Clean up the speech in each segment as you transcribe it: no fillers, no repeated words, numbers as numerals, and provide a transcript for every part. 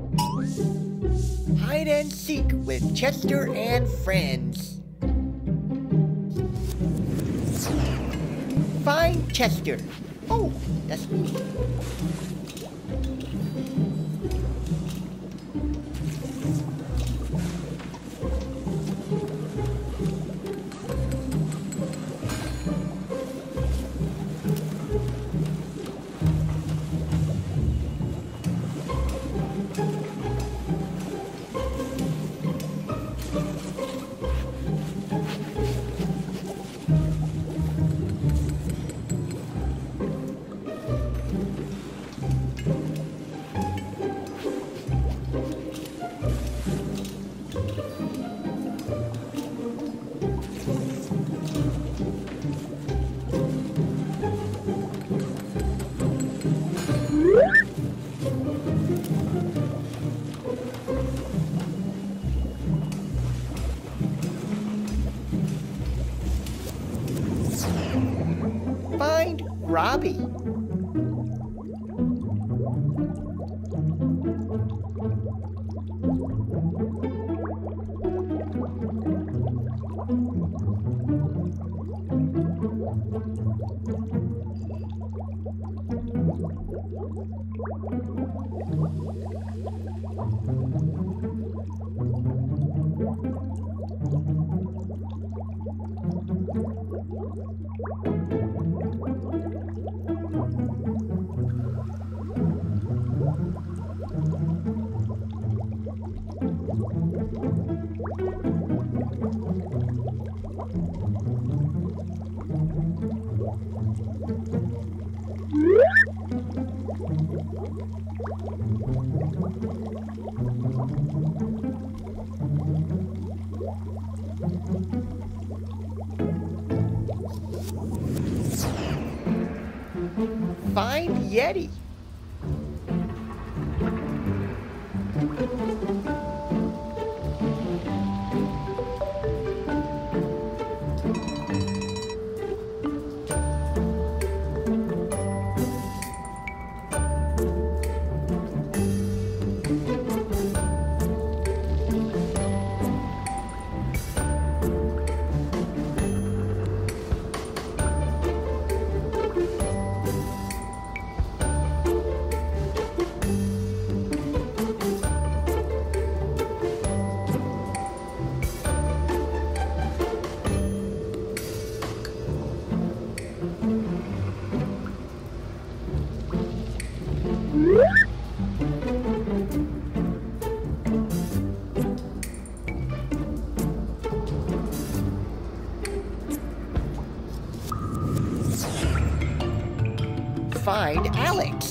Hide and seek with Chester and friends. Find Chester. Oh, that's me. Find Robbie. Find Yeti. Find Alex.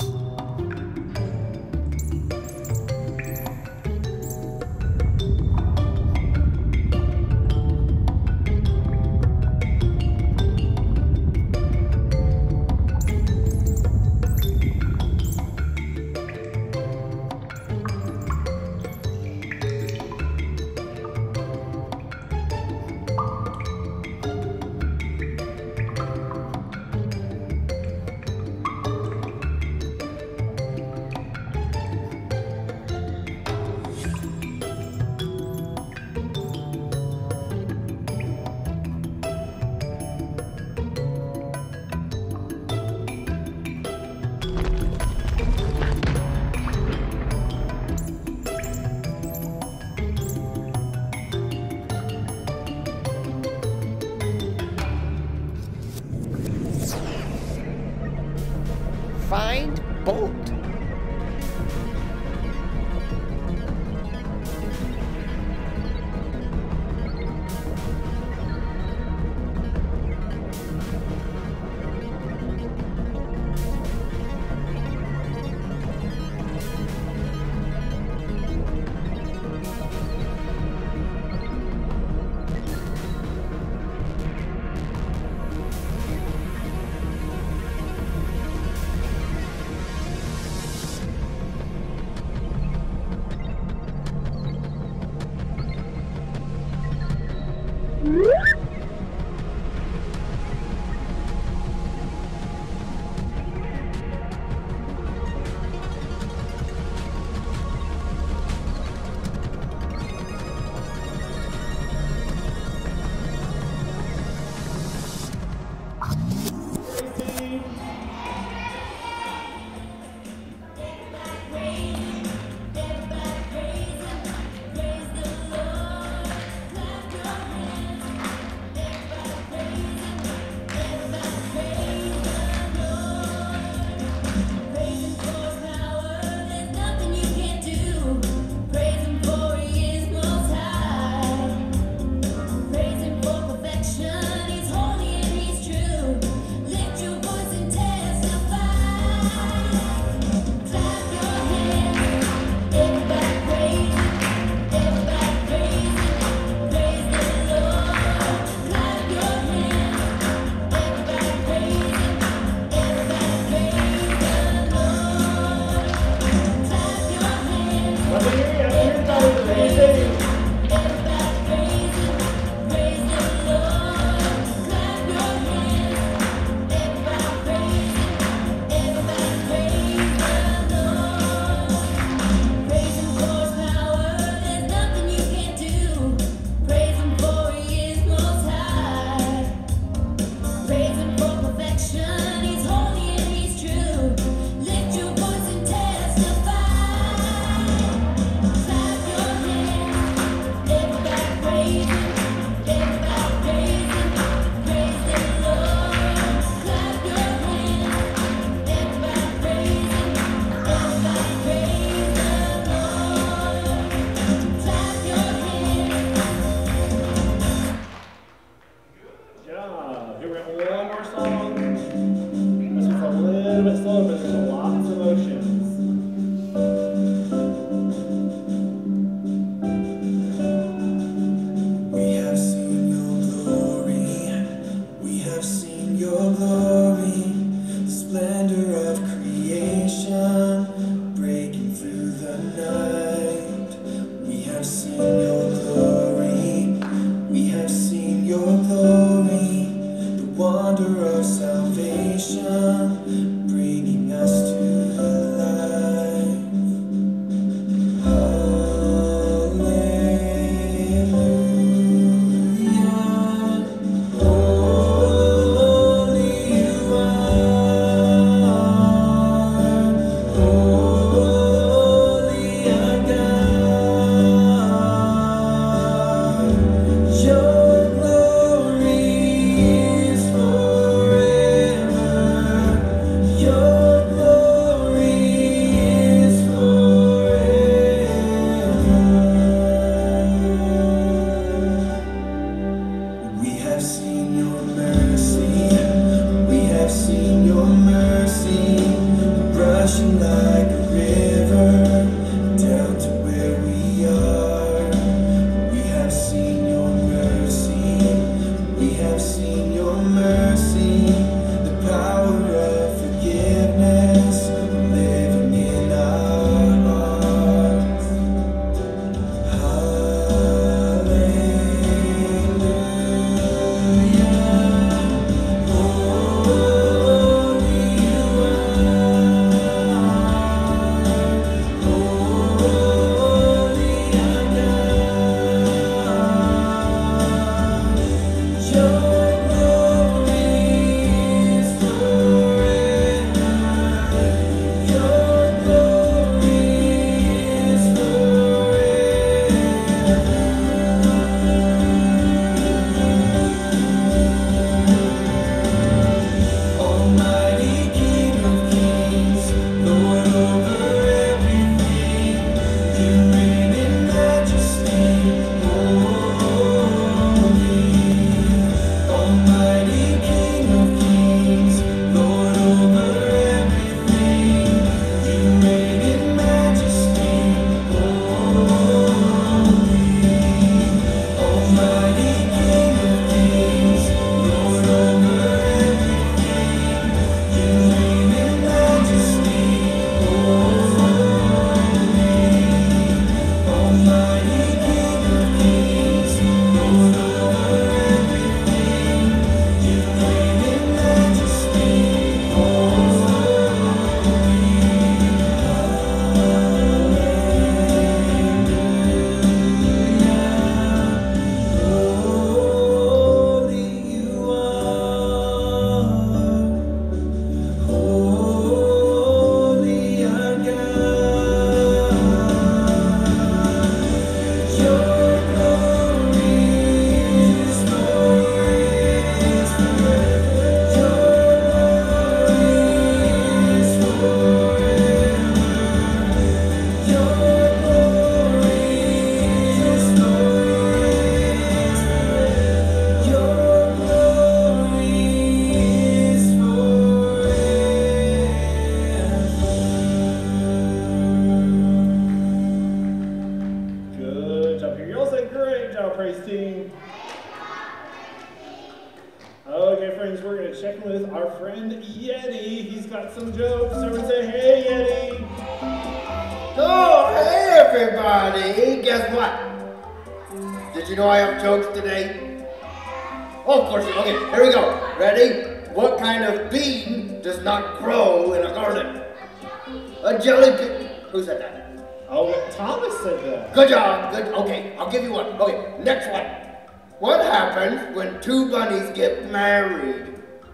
some jokes. Everyone say, hey, Yeti. Oh, hey everybody! Guess what? Did you know I have jokes today? Oh, of course you. Okay, here we go. Ready? What kind of bean does not grow in a garden? A jelly bean. Who said that? Oh, Thomas said that. Good job. Good. Okay, I'll give you one. Okay, next one. What happens when two bunnies get married?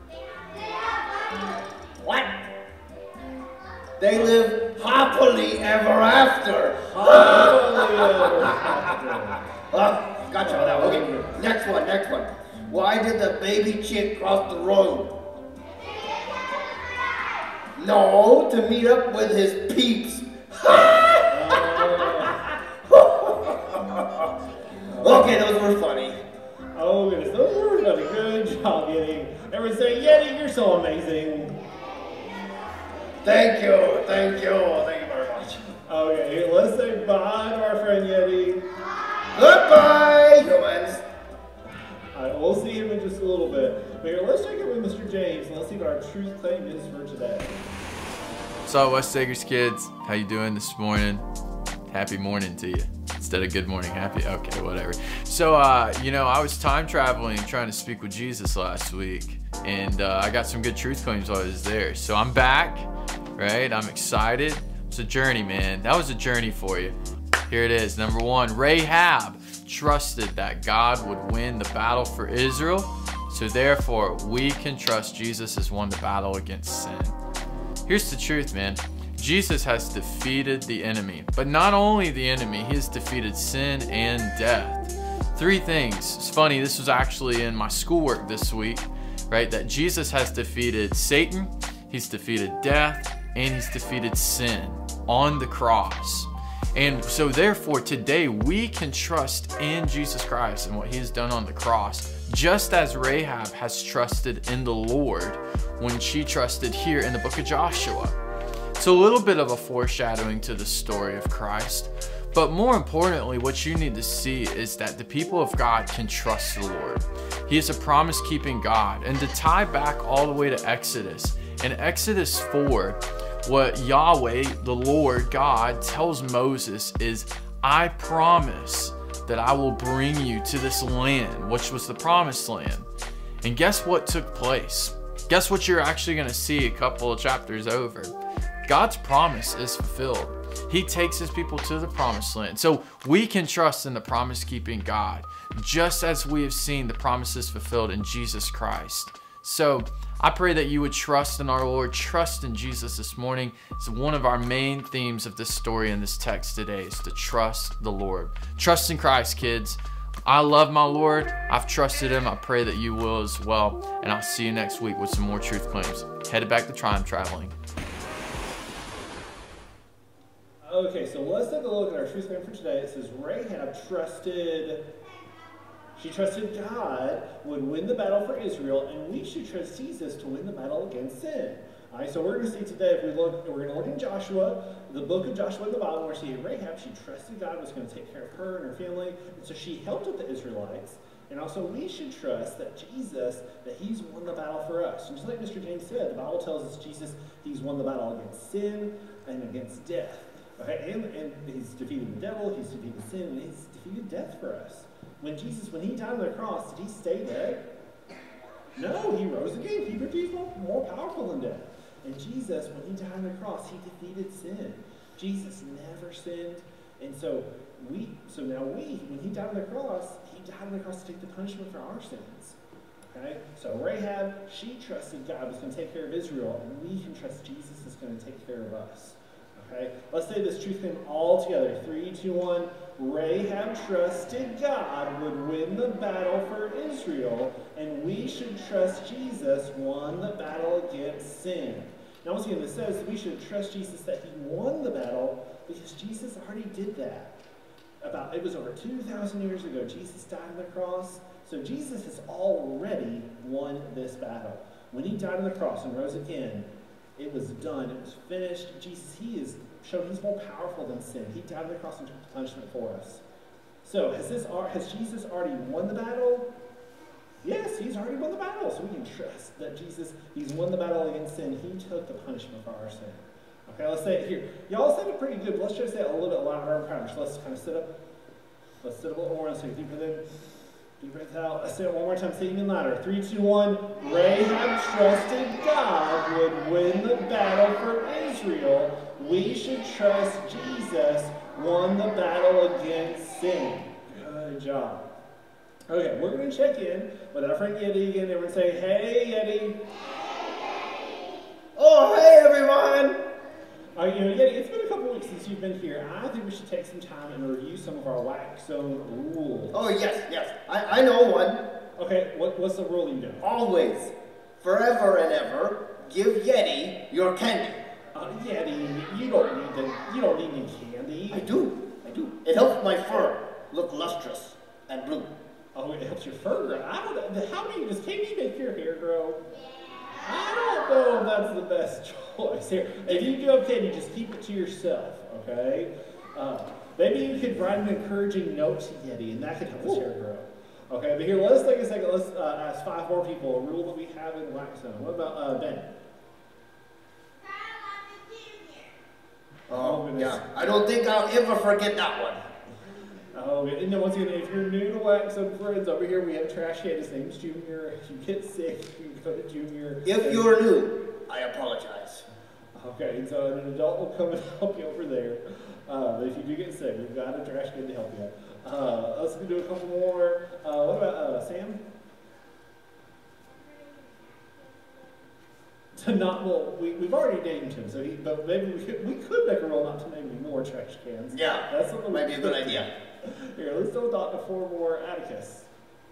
What? They live happily ever after. Gotcha on that. Okay, next one. Why did the baby chick cross the road? No, to meet up with his peeps. Okay, those were funny. Oh, goodness, those were funny. Good job, Yeti. Everyone say, Yeti, you're so amazing. Thank you very much. Okay, let's say bye to our friend Yeti. Goodbye, humans. Alright, we'll see him in just a little bit. But here, let's check in with Mr. James and let's see what our truth claim is for today. So, West Acres kids, how you doing this morning? Happy morning to you. Instead of good morning, happy, okay, whatever. So, I was time traveling and trying to speak with Jesus last week. And I got some good truth claims while I was there. So I'm back, right? I'm excited. It's a journey, man. That was a journey for you. Here it is. Number one, Rahab trusted that God would win the battle for Israel. So therefore, we can trust Jesus has won the battle against sin. Here's the truth, man. Jesus has defeated the enemy. But not only the enemy, he has defeated sin and death. Three things. It's funny, this was actually in my schoolwork this week, right? That Jesus has defeated Satan, he's defeated death, and he's defeated sin on the cross. And so therefore today we can trust in Jesus Christ and what he has done on the cross, just as Rahab has trusted in the Lord when she trusted here in the book of Joshua. It's a little bit of a foreshadowing to the story of Christ, but more importantly, what you need to see is that the people of God can trust the Lord. He is a promise-keeping God. And to tie back all the way to Exodus, in Exodus 4, what Yahweh, the Lord God, tells Moses is, I promise that I will bring you to this land, which was the promised land. And guess what took place? Guess what you're actually going to see a couple of chapters over? God's promise is fulfilled. He takes his people to the promised land. So we can trust in the promise-keeping God, just as we have seen the promises fulfilled in Jesus Christ. So I pray that you would trust in our Lord, trust in Jesus this morning. It's one of our main themes of this story in this text today is to trust the Lord. Trust in Christ, kids. I love my Lord. I've trusted him. I pray that you will as well. And I'll see you next week with some more truth claims. Headed back to time traveling. Okay, so let's take a look at our truth claim for today. It says Rahab trusted God would win the battle for Israel, and we should trust Jesus to win the battle against sin. All right, so we're going to see today, we're going to look in Joshua, the book of Joshua in the Bible, where Rahab, she trusted God was going to take care of her and her family, and so she helped with the Israelites. And also, we should trust that Jesus, that he's won the battle for us. And just like Mr. James said, the Bible tells us Jesus, he's won the battle against sin and against death. Okay, and he's defeated the devil, he's defeated sin, and he's defeated death for us. When he died on the cross, did he stay dead? No, he rose again. He produced more powerful than death. And Jesus, when he died on the cross, he defeated sin. Jesus never sinned. And so now when he died on the cross, he died on the cross to take the punishment for our sins. Okay? So Rahab, she trusted God was going to take care of Israel, and we can trust Jesus is going to take care of us. Okay? Let's say this truth claim all together. 3, 2, 1. Rahab trusted God would win the battle for Israel, and we should trust Jesus won the battle against sin. Now once again, it says we should trust Jesus that he won the battle because Jesus already did that. It was over 2,000 years ago. Jesus died on the cross. So Jesus has already won this battle. When he died on the cross and rose again, it was done. It was finished. Jesus, he's more powerful than sin. He died on the cross and took punishment for us. So has Jesus already won the battle? Yes, he's already won the battle, so we can trust that Jesus, he's won the battle against sin. He took the punishment for our sin. Okay, let's say it here. Y'all said it pretty good, but let's try to say it a little bit louder and prouder. So let's kind of sit up. Let's sit up a little more. Let's take a deep breath in, deep breath out. Let's say it one more time. Say it even louder. 3, 2, 1. Rahab trusted God would win the battle for Israel. We should trust Jesus won the battle against sin. Good job. Okay, we're going to check in with our friend Yeti again. And we're going to say, hey, Yeti. Oh, hey, everyone. Yeti, it's been a couple weeks since you've been here. I think we should take some time and review some of our Wax Zone rules. Oh, yes. I know one. Okay, what's the rule you know? Always, forever and ever, give Yeti your candy. Yeti, you don't need any candy. I do. It helps my fur look lustrous and blue. Oh, it helps your fur grow. I don't know. Does candy make your hair grow? I don't know if that's the best choice here. If you do have candy, just keep it to yourself, okay? Maybe you could write an encouraging note to Yeti, and that could help his hair grow. Okay, but here, let's take a second. Let's ask 5 more people a rule that we have in Wax Zone. What about Ben? Oh, yeah. I don't think I'll ever forget that one. Oh, and then once again, if you're new to Wax Zone friends, over here we have a trash can. His name's Junior. If you get sick, you can go to Junior. If you're new, I apologize. Okay, and so an adult will come and help you over there. But if you do get sick, we've got a trash can to help you. Let's do a couple more. What about Sam? We've already named him, but maybe we could make a rule not to name any more trash cans. Yeah, that's something might be a good idea. Here, let's do about 4 more. Atticus.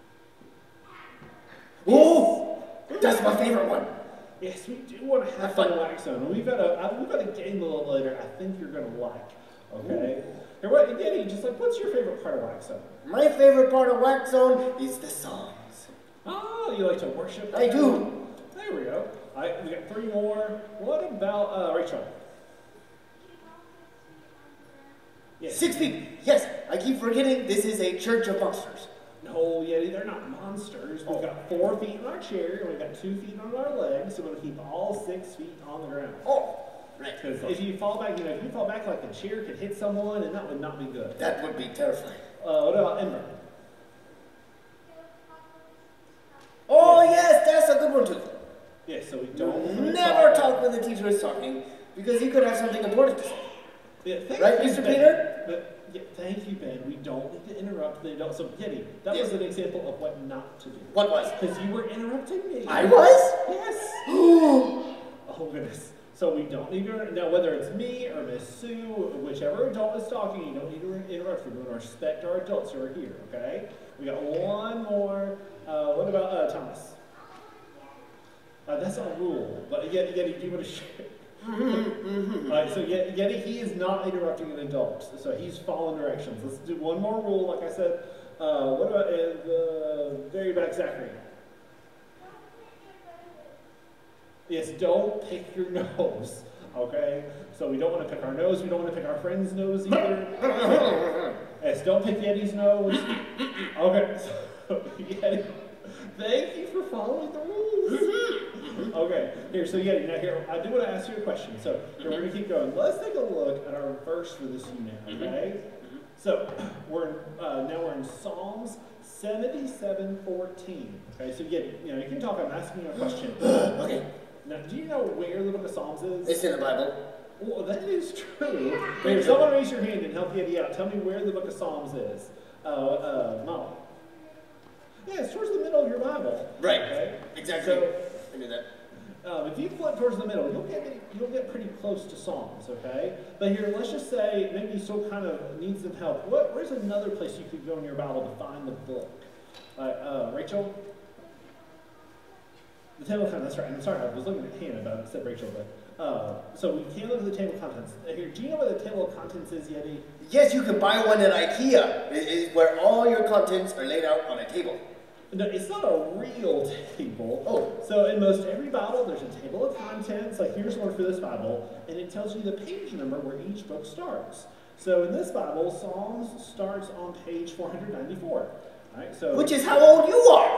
Oh, that's my favorite one. Yes, we do want to have fun Wax Zone. We've got a game a little later. I think you're gonna like. Okay. Here, what's your favorite part of Wax Zone? My favorite part of Wax Zone is the songs. Oh, you like to worship? I do. There we go. We got 3 more. What about Rachel? Yes. 6 feet. Yes, I keep forgetting this is a church of monsters. No, Yeti, they're not monsters. We've got 4 feet in our chair, and we've got 2 feet on our legs, so we're going to keep all 6 feet on the ground. Oh, right. Because if you fall back, like the chair could hit someone, and that would not be good. That would be terrifying. What about Ember? Oh, yes, that's a good one too. Yes, so we don't... Never talk when the teacher is talking, because he could have something important to say. Yeah, right, Mr. Peter? Thank you, Ben. We don't need to interrupt the adults. So, Yeti, that was an example of what not to do. What was? Because you were interrupting me. I was? Yes. Oh, goodness. So we don't need to, now whether it's me or Miss Sue, whichever adult is talking, you don't need to interrupt. We're going to respect our adults who are here, okay? We got 1 more. What about Thomas? That's a rule, but Yeti, do you want to share? Alright, so Yeti, he is not interrupting an adult, so he's following directions. Let's do 1 more rule, like I said. What about the very back, Zachary? Yes, don't pick your nose, okay? So we don't want to pick our nose, we don't want to pick our friend's nose either. Yes, don't pick Yeti's nose. Okay, so Yeti, thank you for following the rules. Okay, here, so Yeti, now here, I do want to ask you a question. So here, we're going to keep going. Let's take a look at our verse for this unit, okay? So now we're in Psalms 77:14. Okay, so Yeti, you can talk. I'm asking you a question. Okay. Now, do you know where the book of Psalms is? It's in the Bible. Well, that is true. Here, someone raise your hand and help Yeti out. Tell me where the book of Psalms is. Molly. Yeah, it's towards the middle of your Bible. Right. Okay? Exactly. So, I knew that. If you flip towards the middle, you'll get pretty close to Psalms, okay? But here, let's just say maybe you still kind of need some help. Where's another place you could go in your Bible to find the book? Rachel? The table of contents, that's right. I'm sorry, I was looking at Hannah, but I said Rachel. But so we can look at the table of contents. Here, do you know where the table of contents is, Yeti? Yes, you can buy one at IKEA. It is where all your contents are laid out on a table. No, it's not a real table. Oh. So in most every Bible, there's a table of contents. Like here's one for this Bible, and it tells you the page number where each book starts. So in this Bible, Psalms starts on page 494. All right, so which is how old you are.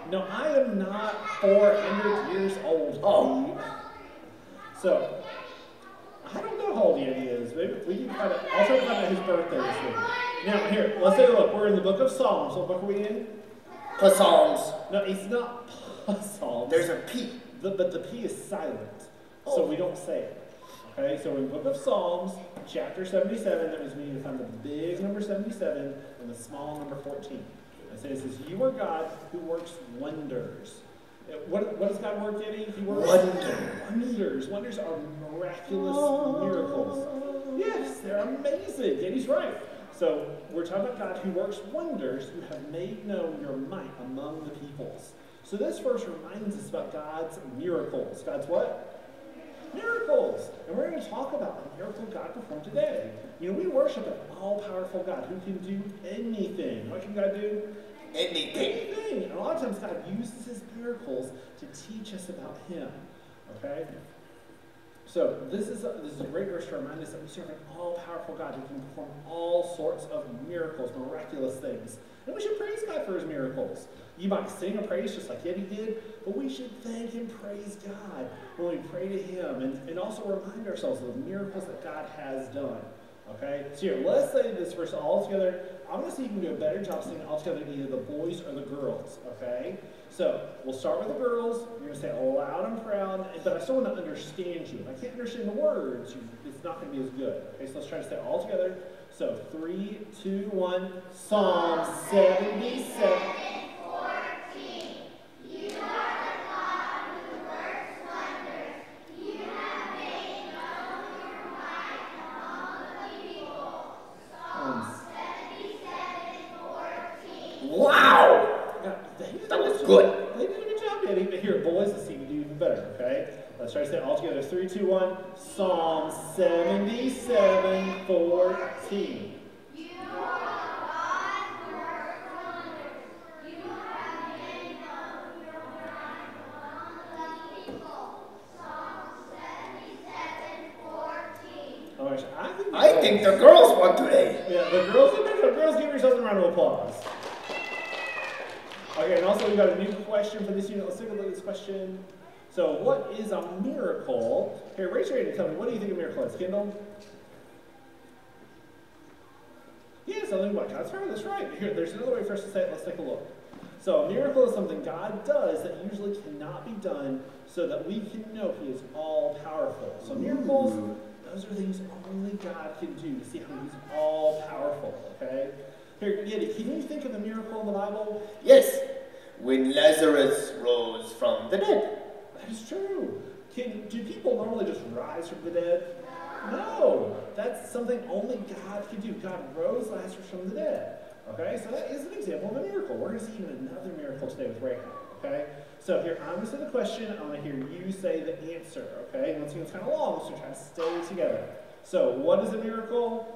No, I am not 400 years old. Oh. So, I don't know how old Yeti is. Maybe we can find out. I'll try to find out his birthday this week. Now, here, let's take a look. We're in the book of Psalms. What book are we in? Psalms. No, it's not Psalms. There's a P. But the P is silent, Oh. so we don't say it. Okay, so in the book of Psalms, chapter 77, that means we need to find the big number 77 and the small number 14. It says, you are God who works wonders. What does God work, Eddie? He works wonders. Wonders are miraculous miracles. Yes, they're amazing. Eddie's right. So we're talking about God who works wonders, who have made known your might among the peoples. So this verse reminds us about God's miracles. God's what? Miracles. And we're going to talk about a miracle God performed today. You know, we worship an all-powerful God who can do anything. What can God do? Anything. And a lot of times God uses his miracles to teach us about him. Okay? So this is a great verse to remind us that we serve an all-powerful God who can perform all sorts of miracles, miraculous things. And we should praise God for his miracles. You might sing a praise just like Yeti did, but we should thank and praise God when we pray to him and also remind ourselves of the miracles that God has done. Okay? So here, let's say this verse all together. I'm going to see if you can do a better job singing all together, either the boys or the girls. Okay? So we'll start with the girls. You're going to say it loud and proud, but I still want to understand you. If I can't understand the words, it's not going to be as good. Okay? So let's try to say it all together. So 3, 2, 1. Psalm 77. Wow! Yeah, That was good. They did a good job, Eddie. But here, boys, let's see if you do even better, okay? Let's try to say it all together. 3, 2, 1. Psalm 77, 14. I think the girls won today. Yeah, the girls give yourselves a round of applause. Okay, and also we've got a new question for this unit. Let's take a look at this question. So, what is a miracle? Here, raise your hand and tell me, what do you think a miracle is? Kendall? Yeah, something about God's power. That's right. Here, there's another way for us to say it. Let's take a look. So, a miracle is something God does that usually cannot be done so that we can know he is all-powerful. So, miracles, those are things only God can do to see how he's all-powerful, okay? Here, Yeti, can you think of a miracle in the Bible? Yes, when Lazarus rose from the dead. That is true. Do people normally just rise from the dead? No. That's something only God can do. God rose Lazarus from the dead. Okay, so that is an example of a miracle. We're going to see even another miracle today with Rahab. Okay, so here, I'm going to say the question. I want to hear you say the answer. Okay, and once again, it's kind of long, so try to stay together. So, what is a miracle?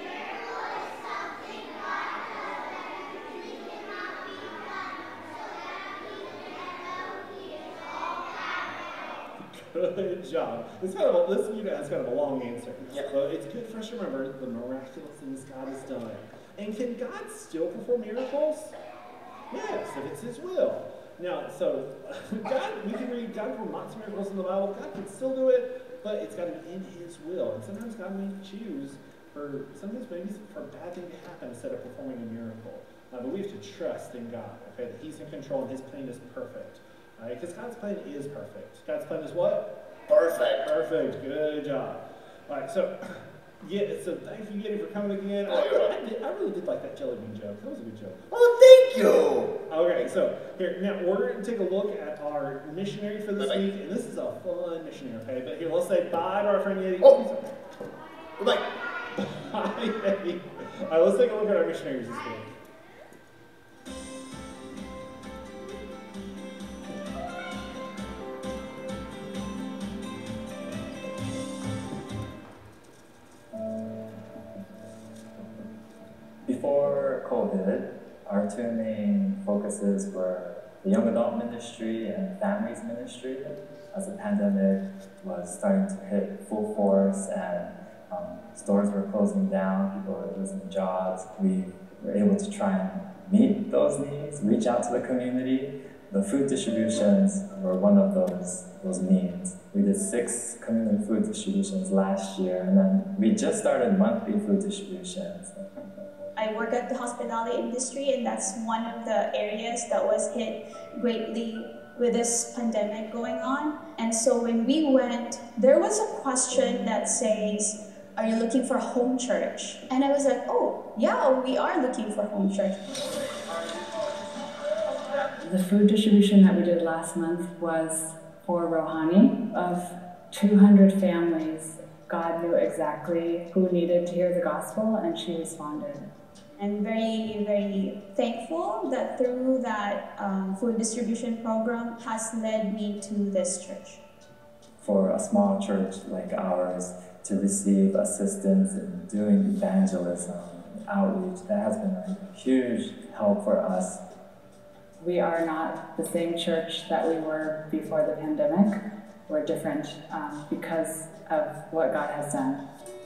Good job. This unit has kind of a long answer. Yep. But it's good for us to remember the miraculous things God has done. And can God still perform miracles? Yes, if it's his will. Now, so we can read God performed lots of miracles in the Bible. God can still do it, but it's got to be in his will. And sometimes God may choose sometimes maybe for a bad thing to happen instead of performing a miracle. But we have to trust in God, okay, that he's in control and his plan is perfect. Because God's plan is perfect. God's plan is what? Perfect. Perfect. Good job. All right, so thank you, Yeti, for coming again. I really did like that jelly bean joke. That was a good joke. Oh, thank you. Okay, so here, now we're going to take a look at our missionary for this week, and this is a fun missionary, okay? But here, let's say bye to our friend Yeti. Oh, goodbye. Bye, Yeti. All right, let's take a look at our missionaries this week. Before COVID, our two main focuses were the young adult ministry and families ministry. As the pandemic was starting to hit full force and stores were closing down, people were losing jobs, we were able to try and meet those needs, reach out to the community, The food distributions were one of those means. We did 6 community food distributions last year, and then we just started monthly food distributions. I work at the hospitality industry, and that's one of the areas that was hit greatly with this pandemic going on. And so when we went, there was a question that says, are you looking for home church? And I was like, oh, yeah, we are looking for home church. The food distribution that we did last month was for Rohani. Of 200 families, God knew exactly who needed to hear the gospel, and she responded. I'm very, very thankful that through that food distribution program has led me to this church. For a small church like ours to receive assistance in doing evangelism, outreach, that has been a huge help for us. We are not the same church that we were before the pandemic. We're different because of what God has done.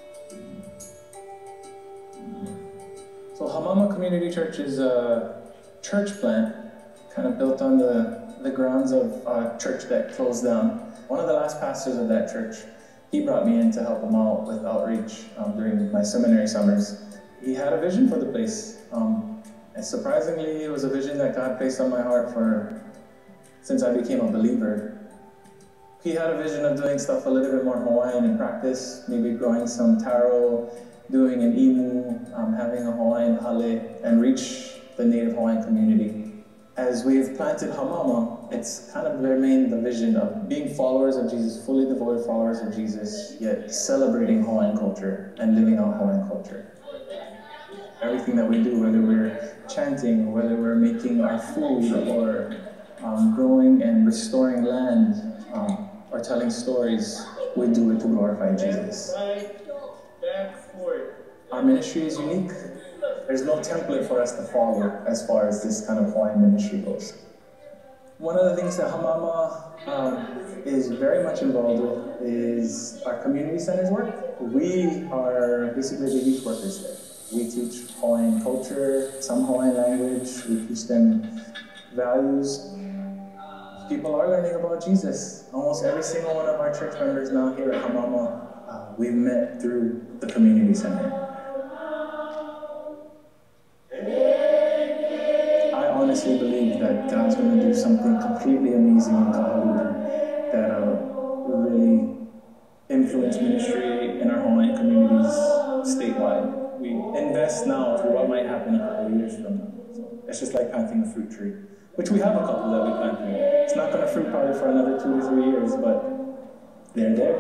So Hamama Community Church is a church plant kind of built on the grounds of a church that closed down. One of the last pastors of that church, he brought me in to help him out with outreach during my seminary summers. He had a vision for the place. And surprisingly, it was a vision that God placed on my heart since I became a believer. He had a vision of doing stuff a little bit more Hawaiian in practice, maybe growing some taro, doing an imu, having a Hawaiian hale, and reach the native Hawaiian community. As we've planted Hamama, it's kind of remained the vision of being followers of Jesus, fully devoted followers of Jesus, yet celebrating Hawaiian culture and living out Hawaiian culture. Everything that we do, whether we're chanting, or whether we're making our food, or growing and restoring land, or telling stories, we do it to glorify Jesus. Our ministry is unique. There's no template for us to follow as far as this kind of Hawaiian ministry goes. One of the things that Hamama is very much involved with is our community centers work. We are basically the youth workers there. We teach Hawaiian culture, some Hawaiian language, we teach them values. People are learning about Jesus. Almost every single one of our church members now here at Hamama, we've met through the community center. I honestly believe that God's going to do something completely amazing in Kahului that will really influence ministry in our Hawaiian communities statewide. We invest now for what might happen a couple of years from now. So it's just like planting a fruit tree, which we have a couple that we planted. It's not going to fruit probably for another 2 to 3 years, but they're there.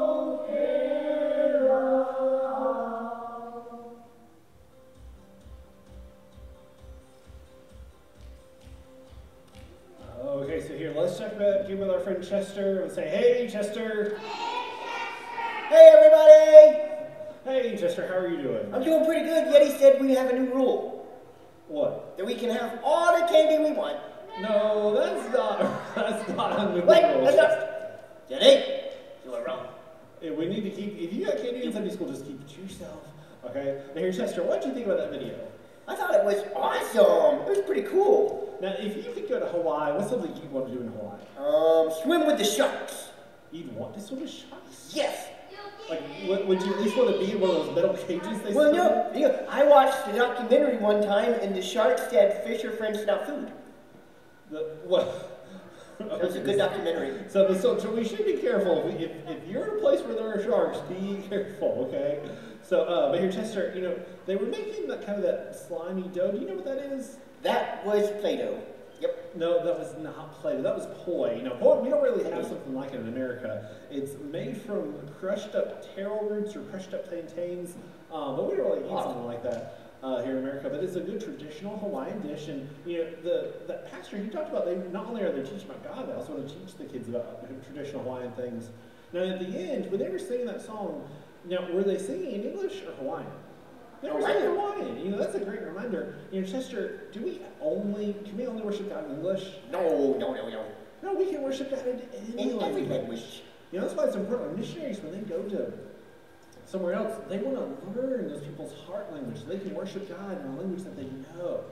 Okay, so here, let's check back in with our friend Chester and say, hey, Chester. Hey, everybody! Hey, Chester, how are you doing? I'm doing pretty good, yet he said we have a new rule. What? That we can have all the candy we want. No, that's not a new Wait, rule. that's not. Jenny, you were wrong. Hey, we need to keep, if you got candy in Sunday school, just keep it to yourself. Okay? Now here, Chester, what did you think about that video? I thought it was awesome. It was pretty cool. Now, if you could go to Hawaii, what's something you'd want to do in Hawaii? Swim with the sharks. You'd want to swim with sharks? Yes. Like, would you at least want to be in one of those metal cages they Well, swim in? no. I watched the documentary one time, and the shark said fish are friends, not food. What? It was a good documentary. So we should be careful. If you're in a place where there are sharks, be careful, okay? So, but here, Chester, you know, they were making that kind of that slimy dough. Do you know what that is? That was Play-Doh. Yep. No, that was not Play-Doh. That was poi. You know, poi, we don't really have something like it in America. It's made from crushed up taro roots or crushed up plantains, but we don't really eat something like that here in America. But it's a good traditional Hawaiian dish, and you know, that pastor he talked about, they not only are they teaching about God, they also want to teach the kids about traditional Hawaiian things. Now at the end, when they were singing that song, now were they singing in English or Hawaiian? They were singing Hawaiian. You know, that's a great reminder. You know, Chester, can we only worship God in English? No. No, we can worship God in any In every language. language. You know, that's why it's important. Missionaries, when they go to somewhere else, they want to learn those people's heart language so they can worship God in a language that they know.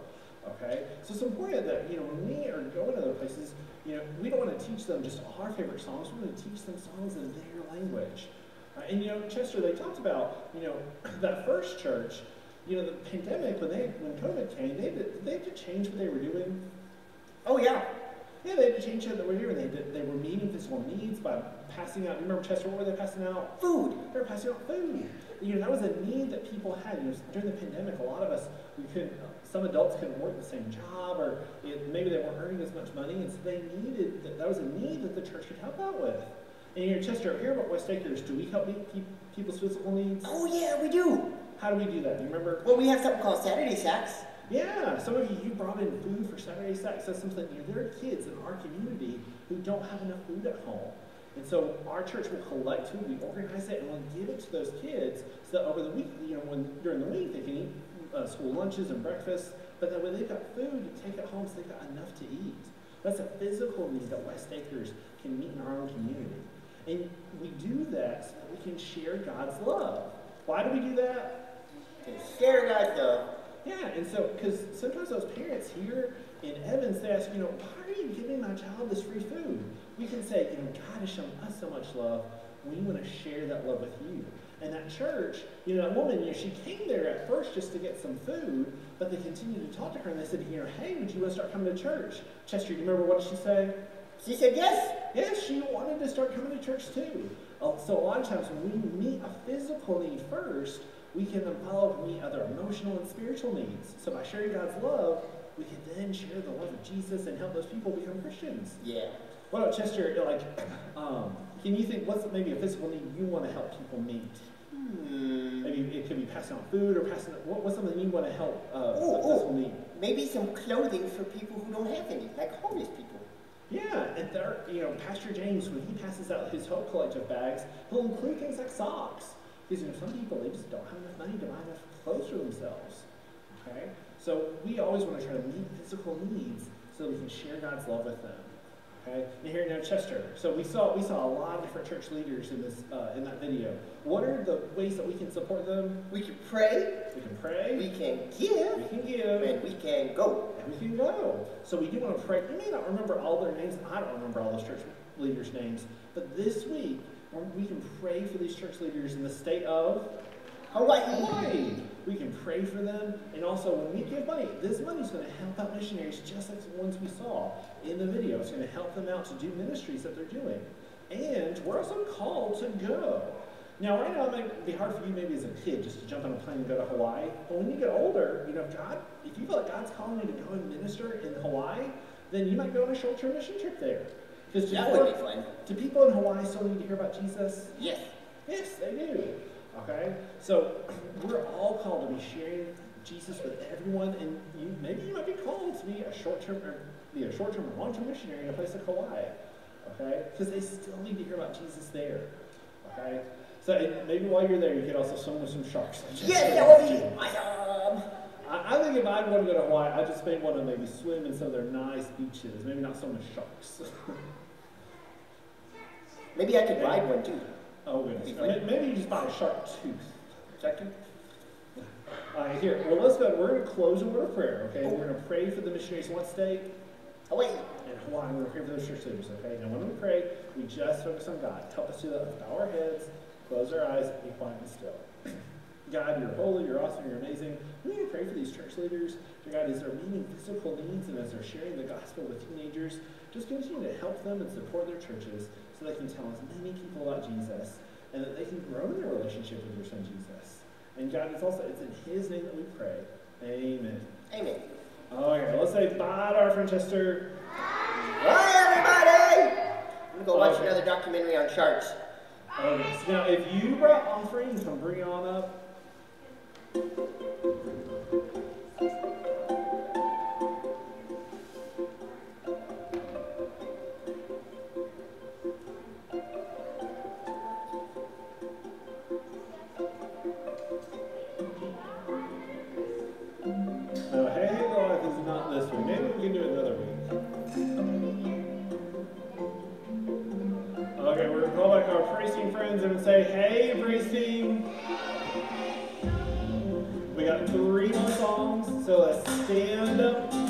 Okay? So it's important that, when we are going to other places, we don't want to teach them just our favorite songs. We want to teach them songs in their language. And, Chester, they talked about, that first church, the pandemic, when COVID came, they had to change what they were doing. Oh, yeah. Yeah, they had to change what they were doing. They were meeting physical needs by passing out. You remember, Chester, what were they passing out? Food. They were passing out food. That was a need that people had. During the pandemic, a lot of us, some adults couldn't work the same job, or maybe they weren't earning as much money, and so they needed, that was a need that the church could help out with. And Chester, here about West Acres, do we help meet people's physical needs? Oh, yeah, we do. How do we do that? Do you remember? Well, we have something called Saturday Sacks. Yeah, some of you brought in food for Saturday Sacks. That's something, there are kids in our community who don't have enough food at home. And so our church will collect food, we organize it, and we'll give it to those kids so that over the week, during the week, they can eat school lunches and breakfast, but that when they've got food to take it home, so they've got enough to eat. That's a physical need that West Acres can meet in our own community. And we do that so that we can share God's love. Why do we do that? To share God's love. Yeah, and so, because sometimes those parents here in Evans, they ask, why are you giving my child this free food? We can say, God has shown us so much love. We want to share that love with you. And that church, that woman, she came there at first just to get some food, but they continued to talk to her, and they said, hey, would you want to start coming to church? Chester, do you remember what did she say? She said yes. Yes, she wanted to start coming to church too. So a lot of times when we meet a physical need first, we can then follow up and meet other emotional and spiritual needs. So by sharing God's love, we can then share the love of Jesus and help those people become Christians. Yeah. What about Chester? Can you think what's maybe a physical need you want to help people meet? Maybe it could be passing out food or what's something you want to help a physical need? Maybe some clothing for people who don't have any, like homeless people. Yeah, and there, Pastor James, when he passes out his Hope Collective bags, he'll include things like socks. Because some people, they just don't have enough money to buy enough clothes for themselves. Okay? So we always want to try to meet physical needs so we can share God's love with them. Okay? And here now, Chester. So we saw a lot of different church leaders in this in that video. What are the ways that we can support them? We can pray. We can pray. We can give. We can give. And we can go. And we can go. So we do want to pray. You may not remember all their names. I don't remember all those church leaders' names. But this week, we can pray for these church leaders in the state of Hawaii. We can pray for them, and also when we give money, this money is going to help out missionaries just like the ones we saw in the video. It's going to help them out to do ministries that they're doing. And we're also called to go. Now, right now, it might be hard for you maybe as a kid just to jump on a plane and go to Hawaii. But when you get older, if you feel like God's calling you to go and minister in Hawaii, then you might go on a short-term mission trip there. That would be fun. Do people in Hawaii still need to hear about Jesus? Yes. Yes, they do. Okay? So we're all called to be sharing Jesus with everyone, and maybe you might be called to be a short-term or long-term missionary in a place like Hawaii. Okay? Because they still need to hear about Jesus there. Okay? So maybe while you're there, you could also swim with some sharks. Yes, that would be awesome. I think if I'd want to go to Hawaii, I'd just maybe want to maybe swim in some of their nice beaches. Maybe not so much sharks. Maybe I could ride one too. Oh, goodness. Maybe you just buy a shark tooth. Shark tooth? Here, well, let's go. We're going to close in word of prayer, okay? We're going to pray for the missionaries in what state? Hawaii. And Hawaii. We're going to pray for those church leaders, okay? Now, when we pray, we just focus on God. Help us do that. Bow our heads, close our eyes, and be quiet and still. God, you're holy, you're awesome, you're amazing. We need to pray for these church leaders. Dear God, as they're meeting physical needs and as they're sharing the gospel with teenagers, just continue to help them and support their churches so they can tell as many people about Jesus and that they can grow in their relationship with your son Jesus. And God, it's in his name that we pray. Amen. Amen. Okay, let's say bye to our friend Chester. Bye, everybody. I'm going to go watch another documentary on sharks. Okay, so now if you brought offerings, come bring it on up. No, Hey Hey Goliath is not this week. Maybe we can do it another week. Okay, we're going to call back our praise team friends and say, hey, praise team. We got 3 more songs, so let's stand up.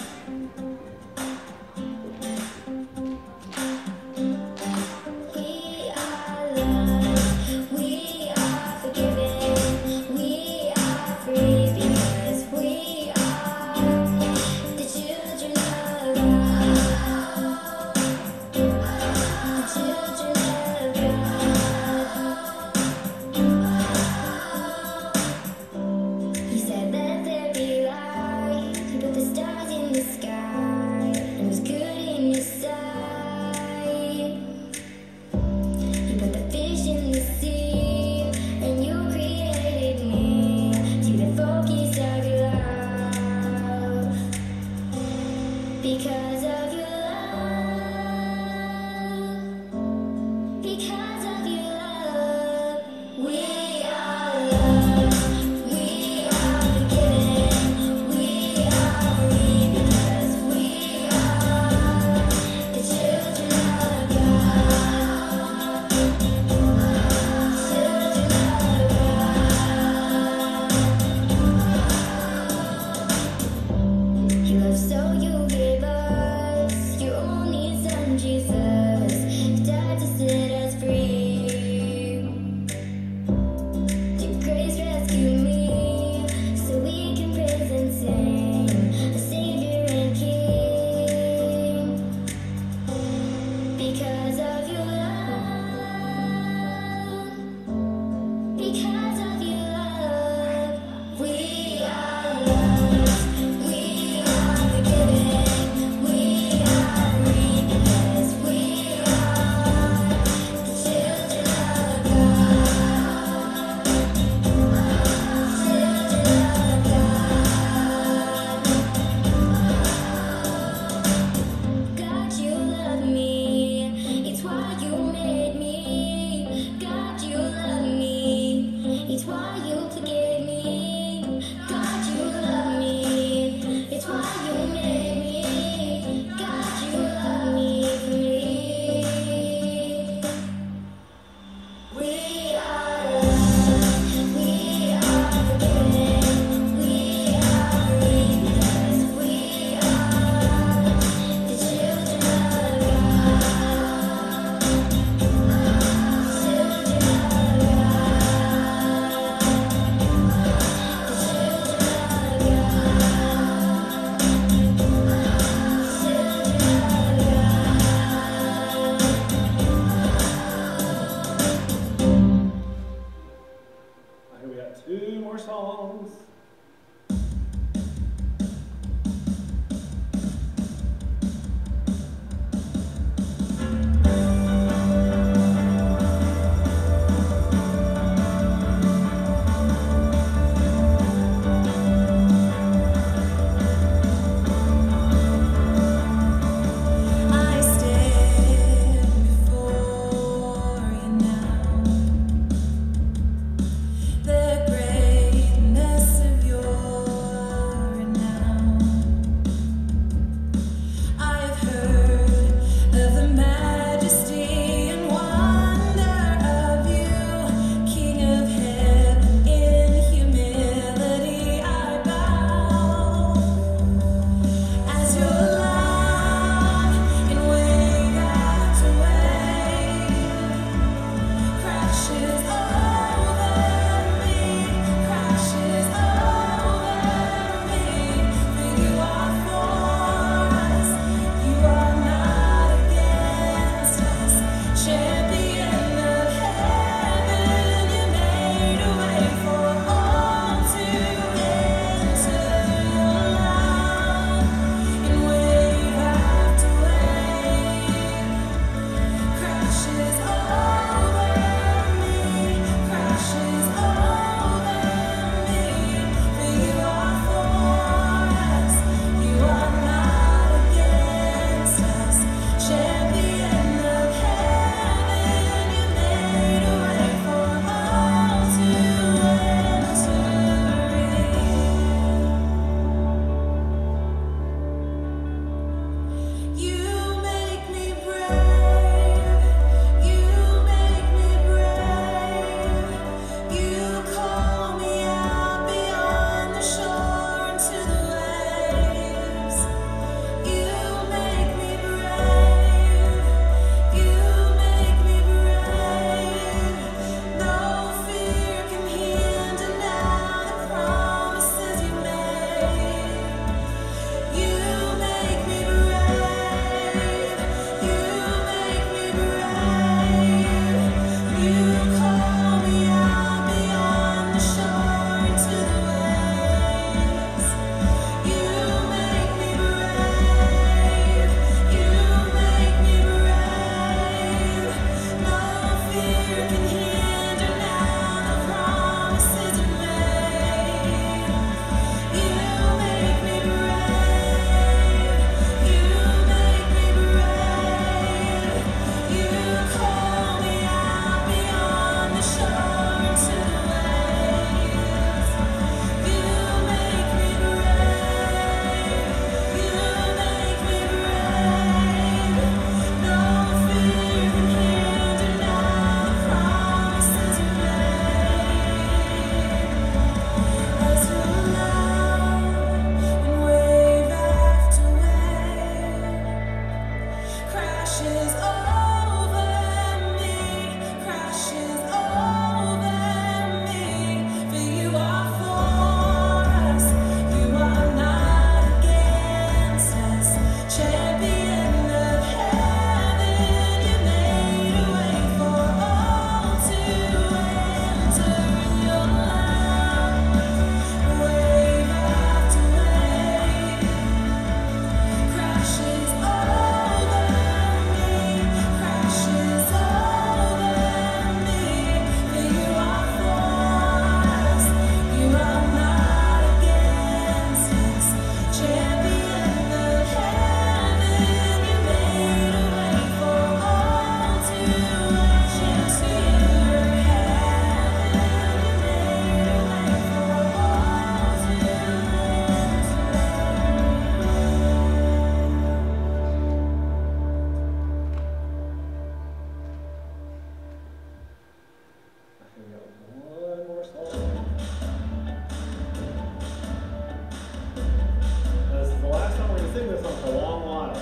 the last time we're going to sing this song for a long while.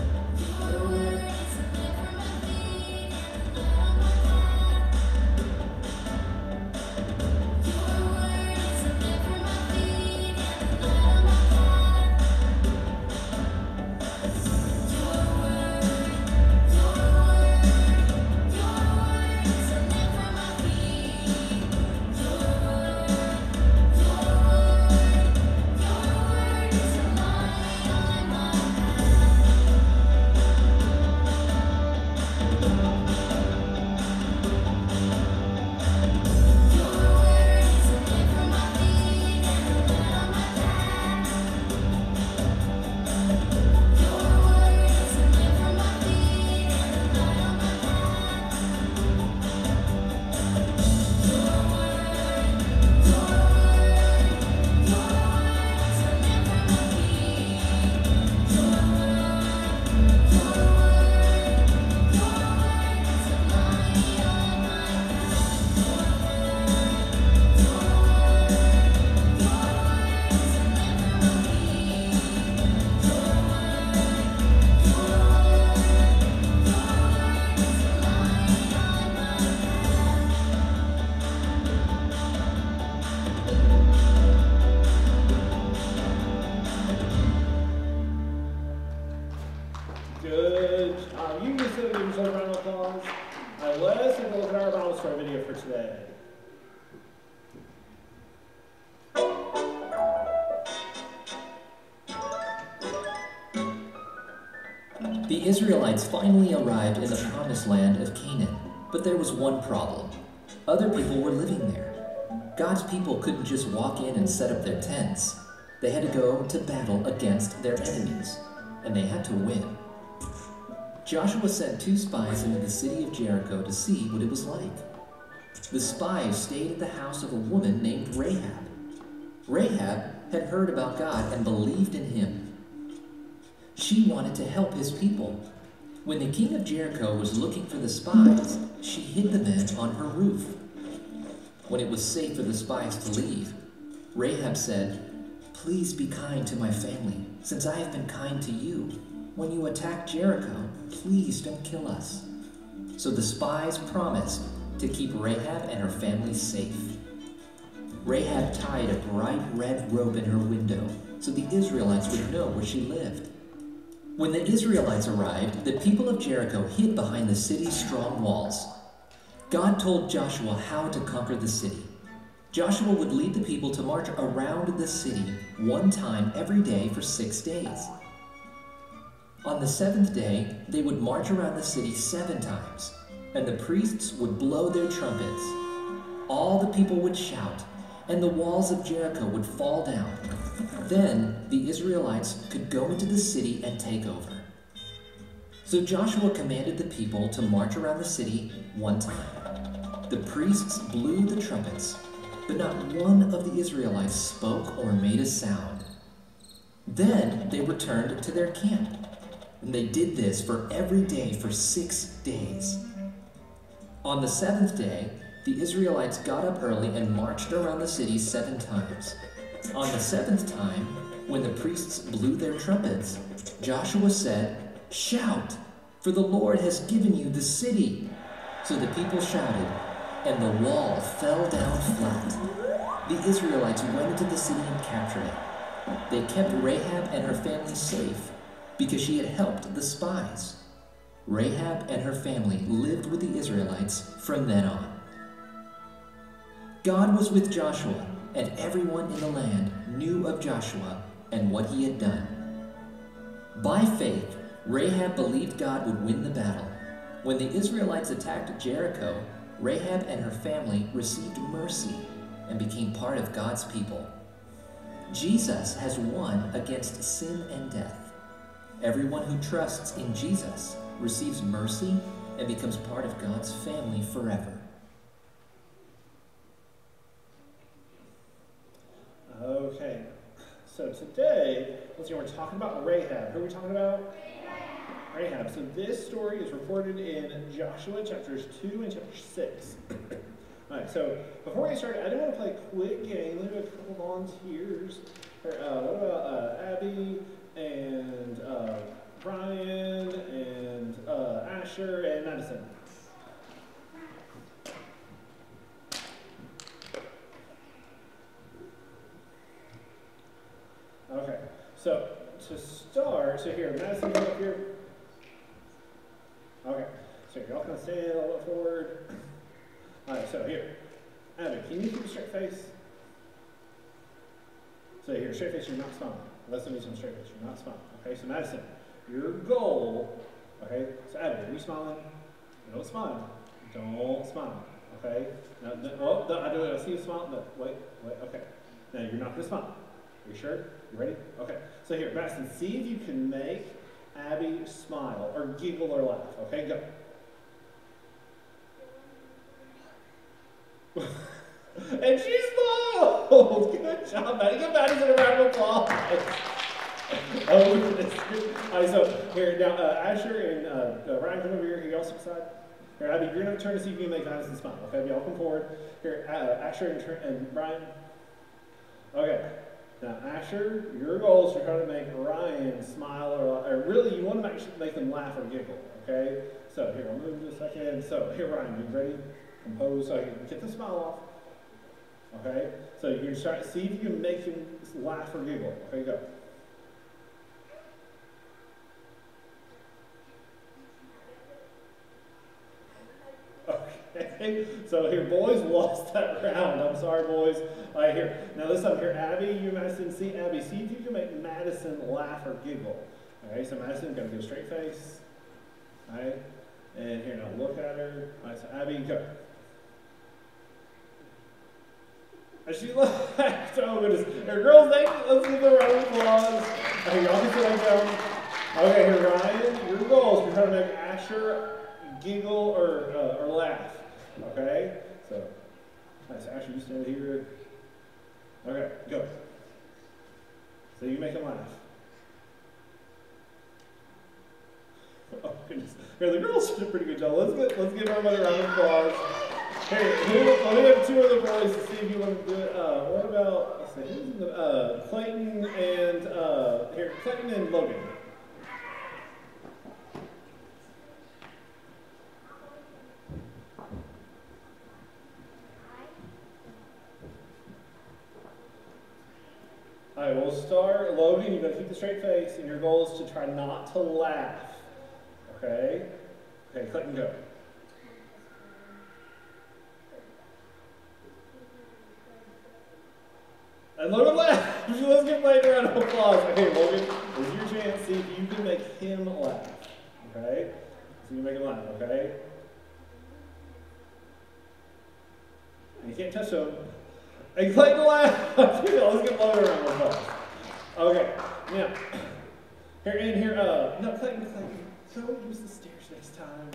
Good job. You can just give yourself a round of applause. All right, let's take a look at our Bible story video for today. The Israelites finally arrived in the promised land of Canaan, but there was one problem. Other people were living there. God's people couldn't just walk in and set up their tents. They had to go to battle against their enemies, and they had to win. Joshua sent 2 spies into the city of Jericho to see what it was like. The spies stayed at the house of a woman named Rahab. Rahab had heard about God and believed in him. She wanted to help his people. When the king of Jericho was looking for the spies, she hid the men on her roof. When it was safe for the spies to leave, Rahab said, "Please be kind to my family, since I have been kind to you. When you attack Jericho, please don't kill us." So the spies promised to keep Rahab and her family safe. Rahab tied a bright red rope in her window so the Israelites would know where she lived. When the Israelites arrived, the people of Jericho hid behind the city's strong walls. God told Joshua how to conquer the city. Joshua would lead the people to march around the city one time every day for 6 days. On the 7th day, they would march around the city 7 times, and the priests would blow their trumpets. All the people would shout, and the walls of Jericho would fall down. Then the Israelites could go into the city and take over. So Joshua commanded the people to march around the city one time. The priests blew the trumpets, but not one of the Israelites spoke or made a sound. Then they returned to their camp. And they did this for every day for 6 days. On the 7th day, the Israelites got up early and marched around the city 7 times. On the 7th time, when the priests blew their trumpets, Joshua said, "Shout, for the Lord has given you the city." So the people shouted, and the wall fell down flat. The Israelites went into the city and captured it. They kept Rahab and her family safe, because she had helped the spies. Rahab and her family lived with the Israelites from then on. God was with Joshua, and everyone in the land knew of Joshua and what he had done. By faith, Rahab believed God would win the battle. When the Israelites attacked Jericho, Rahab and her family received mercy and became part of God's people. Jesus has won against sin and death. Everyone who trusts in Jesus receives mercy and becomes part of God's family forever. Okay, so today, we're talking about Rahab. Who are we talking about? Rahab. So this story is recorded in Joshua chapters 2 and chapter 6. All right, so before we get started, I do want to play a quick game. Let me have a couple volunteers. What about Abby Asher and Madison. Okay, so to start, so here, Madison, come up here. Okay, so y'all can stand a little bit forward. All right, so here, Abby, can you keep a straight face? So here, straight face, you're not smiling. Let's do some straight face, you're not smiling. Okay, so Madison, your goal, okay, so Abby, are you smiling? Don't smile. Don't smile, okay? Now, I see you smiling, but wait, okay. Now, you're not going to smile. Are you sure? You ready? Okay. So here, Madison, see if you can make Abby smile or giggle or laugh. Okay, go. And she smiled! Good job, Maddie. Give Madison a round of applause. Oh, goodness. All right, so here, now, Asher and Ryan, come over here. Here, y'all sit beside. Here, Abby, you're going to turn to see if you can make Madison smile. Okay, y'all come forward. Here, Asher and Brian. Okay. Now, Asher, your goal is to try to make Ryan smile, or really, you want to make them laugh or giggle, okay? So, here, I'll move just a second. So, here, Ryan, you ready? Compose so I can get the smile off, okay? So, you can try to see if you can make him laugh or giggle. Okay, go. Okay, so here, boys lost that round. I'm sorry, boys. All right, here. Now this time here, Abby, you Madison, see Abby, see if you can make Madison laugh or giggle. All right, so Madison, gotta get a straight face. All right, and here, now look at her. All right, so Abby, go. And she laughed. Oh goodness. Here, girls, let's give them a round of applause. Okay, y'all can sit back down. Okay, here, Ryan, your goal is to try to make Asher giggle or laugh. Okay? So, nice. Asher, you stand here. Okay, go. So you make him laugh. Oh, goodness. Here, the girls did a pretty good job. Let's give everybody a round of applause. Hey, let me have two other boys to see if you want to do it. What about, let's see, who's in the, Clayton and Logan. All right, we'll start. Logan, you got to keep the straight face, and your goal is to try not to laugh. Okay? Okay, Clayton, go. And Logan laugh. Let's give Clayton a round of applause. Okay, Logan, it's your chance. See if you can make him laugh. Okay? So you make him laugh, okay? And you can't touch him. And Clayton laugh. Let's give Logan a round of applause. Okay, now, no, Clayton, go use the stairs next time.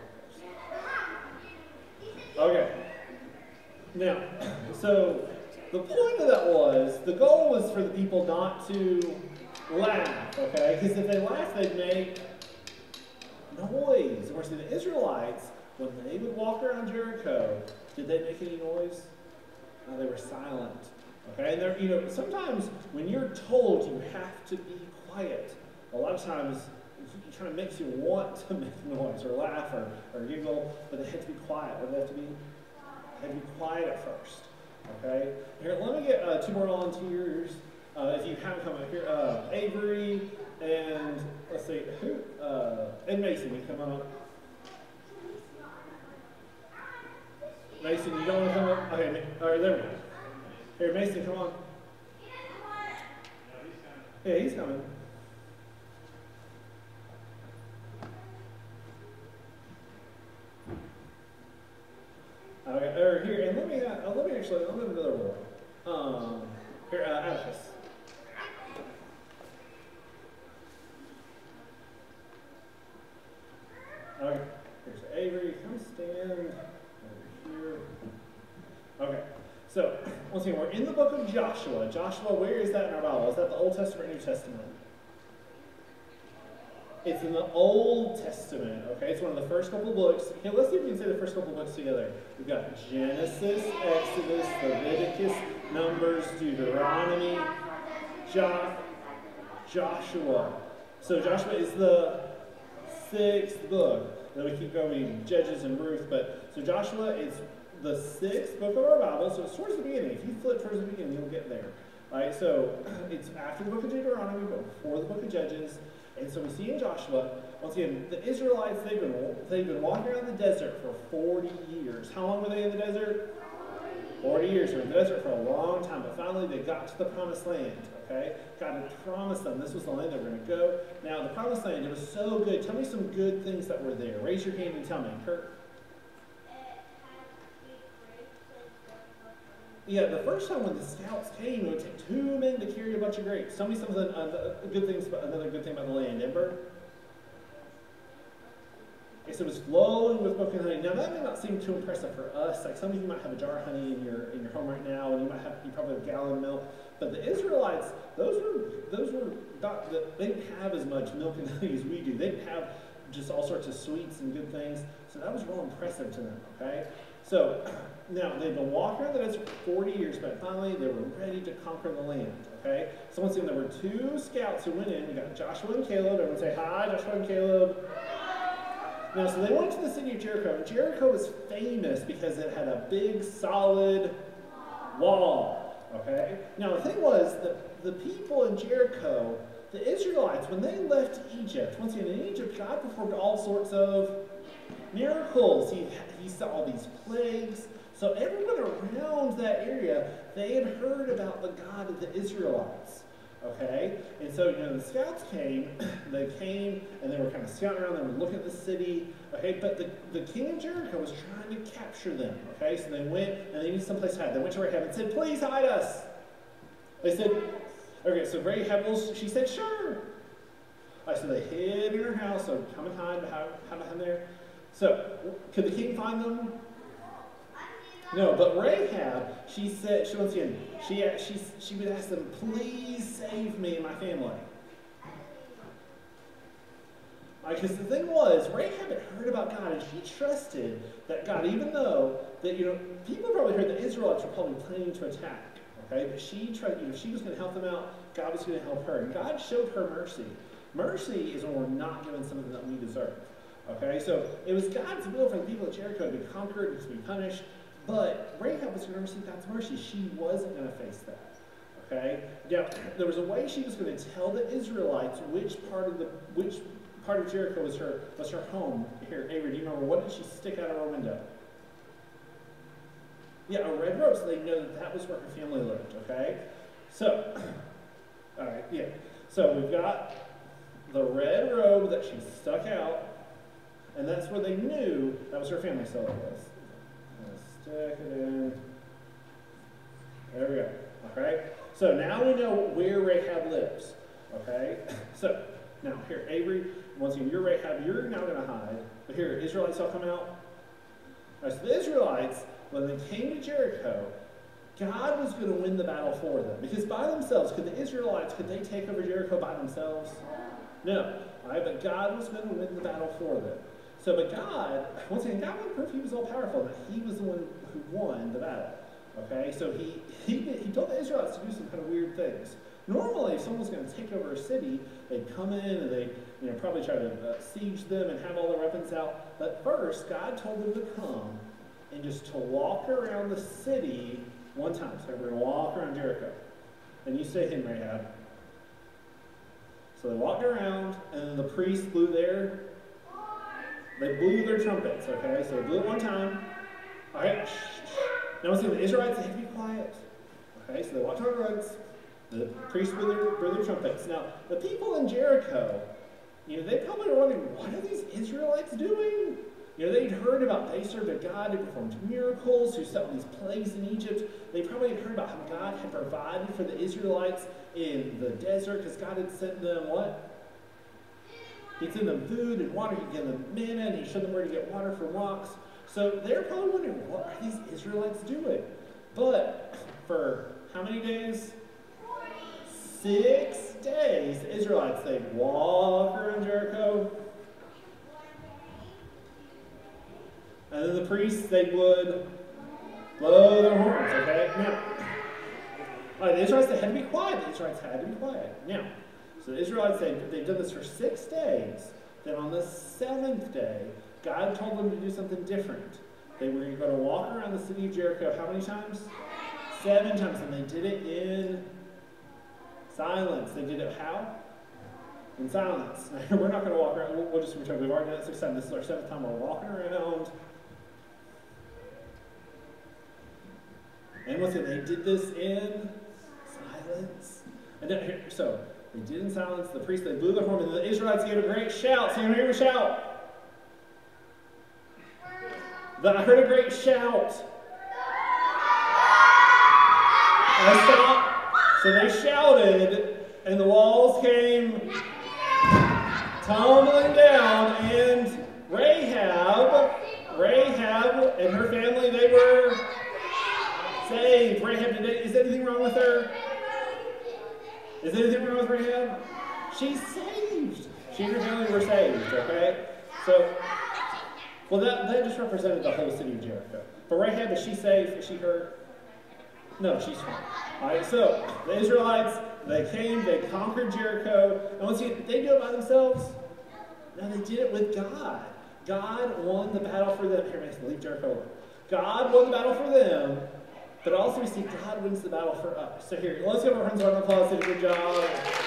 Oh. Okay. Now, so the point of that was, the goal was for the people not to laugh, okay? Because if they laughed, they'd make noise. Of course, the Israelites, when they would walk around Jericho, did they make any noise? No, they were silent. Okay, and sometimes when you're told you have to be quiet, a lot of times it kind of makes you want to make noise or laugh or giggle, but they have to be quiet. Or they have to be quiet at first. Okay, here, let me get two more volunteers. If you haven't come up here, Avery and let's see who, and Mason, you come up. Mason, you don't want to come up? Okay, all right, there we go. Here, Mason, come on. Yeah, he's coming. Okay, here, and let me have another one. Here, Atticus. Okay, here's Avery. Come stand over here. Okay. So, once again, we're in the book of Joshua. Joshua, where is that in our Bible? Is that the Old Testament or New Testament? It's in the Old Testament, okay? It's one of the first couple books. Here, let's see if we can say the first couple books together. We've got Genesis, Exodus, Leviticus, Numbers, Deuteronomy, Joshua. So Joshua is the 6th book. then we keep going, Judges and Ruth. But so Joshua is the 6th book of our Bible, so it's towards the beginning. If you flip towards the beginning, you'll get there. Right? So it's after the book of Deuteronomy, but before the book of Judges. And so we see in Joshua, once again, the Israelites, they've been walking around the desert for 40 years. How long were they in the desert? 40 years. They were in the desert for a long time, but finally they got to the promised land. Okay? God had promised them this was the land they were going to go. Now, the promised land, it was so good. Tell me some good things that were there. Raise your hand and tell me. Kurt? Yeah, the first time when the scouts came, it would take 2 men to carry a bunch of grapes. Tell me something, good things, another good thing about the land. Ember? Okay, so it was flowing with milk and honey. Now that may not seem too impressive for us. Like some of you might have a jar of honey in your home right now, and you probably have a gallon of milk. But the Israelites, those were not, they didn't have as much milk and honey as we do. They didn't have just all sorts of sweets and good things. So that was real impressive to them. Okay, so now they've been walking around the desert for 40 years, but finally they were ready to conquer the land. Okay, so once again there were 2 scouts who went in. We got Joshua and Caleb. Everyone say hi, Joshua and Caleb. Now, so they went to the city of Jericho, and Jericho was famous because it had a big, solid wall, okay? Now, the thing was, the people in Jericho, the Israelites, when they left Egypt, once again, in Egypt, God performed all sorts of miracles. He saw all these plagues. So everyone around that area, they had heard about the God of the Israelites. Okay, and so the scouts came. They came and they were kind of scouting around. They were looking at the city. Okay, but the king of Jericho was trying to capture them. Okay, so they went and they needed someplace to hide. They went to Rahab and said, "Please hide us." They said, "Okay." So Rahab, she said, "Sure." All right, so they hid in her house. So come and hide behind there. So could the king find them? No, but Rahab, she said, she would ask them, "Please save me and my family." Because the thing was, Rahab had heard about God, and she trusted that God, even though that people probably heard the Israelites were probably planning to attack, okay, but she tried. If she was going to help them out, God was going to help her, and God showed her mercy. Mercy is when we're not given something that we deserve. Okay, so it was God's will for the people of Jericho to be conquered and to be punished. But Rahab was going to receive God's mercy. She wasn't going to face that. Okay? Now, there was a way she was going to tell the Israelites which part of Jericho was her home. Here, Avery, do you remember, what did she stick out of her window? Yeah, a red robe, so they know that was where her family lived. Okay? So, all right, yeah. So we've got the red robe that she stuck out, and that's where they knew that was her family. So it was. Stick it in. There we go. Okay? So now we know where Rahab lives. Okay? So now here, Avery, once again, you're Rahab, you're now going to hide. But here, Israelites all come out. All right, so the Israelites, when they came to Jericho, God was going to win the battle for them. Because by themselves, could they take over Jericho by themselves? No. All right, but God was going to win the battle for them. So, but God, once again, God wanted to prove He was all powerful, that He was the one who won the battle. Okay, so He told the Israelites to do some kind of weird things. Normally, if someone was going to take over a city, they'd come in and they'd probably try to siege them and have all their weapons out. But first, God told them to come and just to walk around the city one time. So we're going to walk around Jericho. And you say him, Rahab. So they walked around, and then the priests blew They blew their trumpets, okay? So they blew it one time. All right, now let's see, the Israelites, they had to be quiet. Okay, so they walked on the roads. The priests blew their trumpets. Now, the people in Jericho, they probably were wondering, what are these Israelites doing? They'd heard about, they served a God who performed miracles, who set all these plagues in Egypt. They probably had heard about how God had provided for the Israelites in the desert, because God had sent them what? He'd send them food and water. He'd give them manna, and He showed them where to get water from rocks. So they're probably wondering, what are these Israelites doing? But for how many days? 6 days. The Israelites, they'd walk around Jericho. And then the priests, they would blow their horns, okay? Now, all right, the Israelites, they had to be quiet. The Israelites had to be quiet. Now, so the Israelites, they've done this for 6 days. Then on the 7th day, God told them to do something different. They were going to walk around the city of Jericho how many times? 7 times. And they did it in silence. They did it how? In silence. We're not going to walk around. We'll just return. We've already done it 6 times. This is our 7th time. We're walking around. And what's it? They did this in silence. And then, here, so they did in silence. The priests, they blew their horn, and the Israelites gave a great shout. So you hear a shout. I heard a great shout. So they shouted, and the walls came tumbling down, and Rahab and her family, they were saved. Rahab, is anything wrong with her? Is anything wrong with Rahab? She's saved. She and her family were saved, okay? So, well, that just represented the whole city of Jericho. But Rahab, is she safe? Is she hurt? No, she's fine. All right, so the Israelites, they came, they conquered Jericho. And once again, did they do it by themselves? No, they did it with God. God won the battle for them. Here, Mason, leave Jericho alone. God won the battle for them, but also we see God wins the battle for us. So here, let's give our friends a round of applause. Did a good job.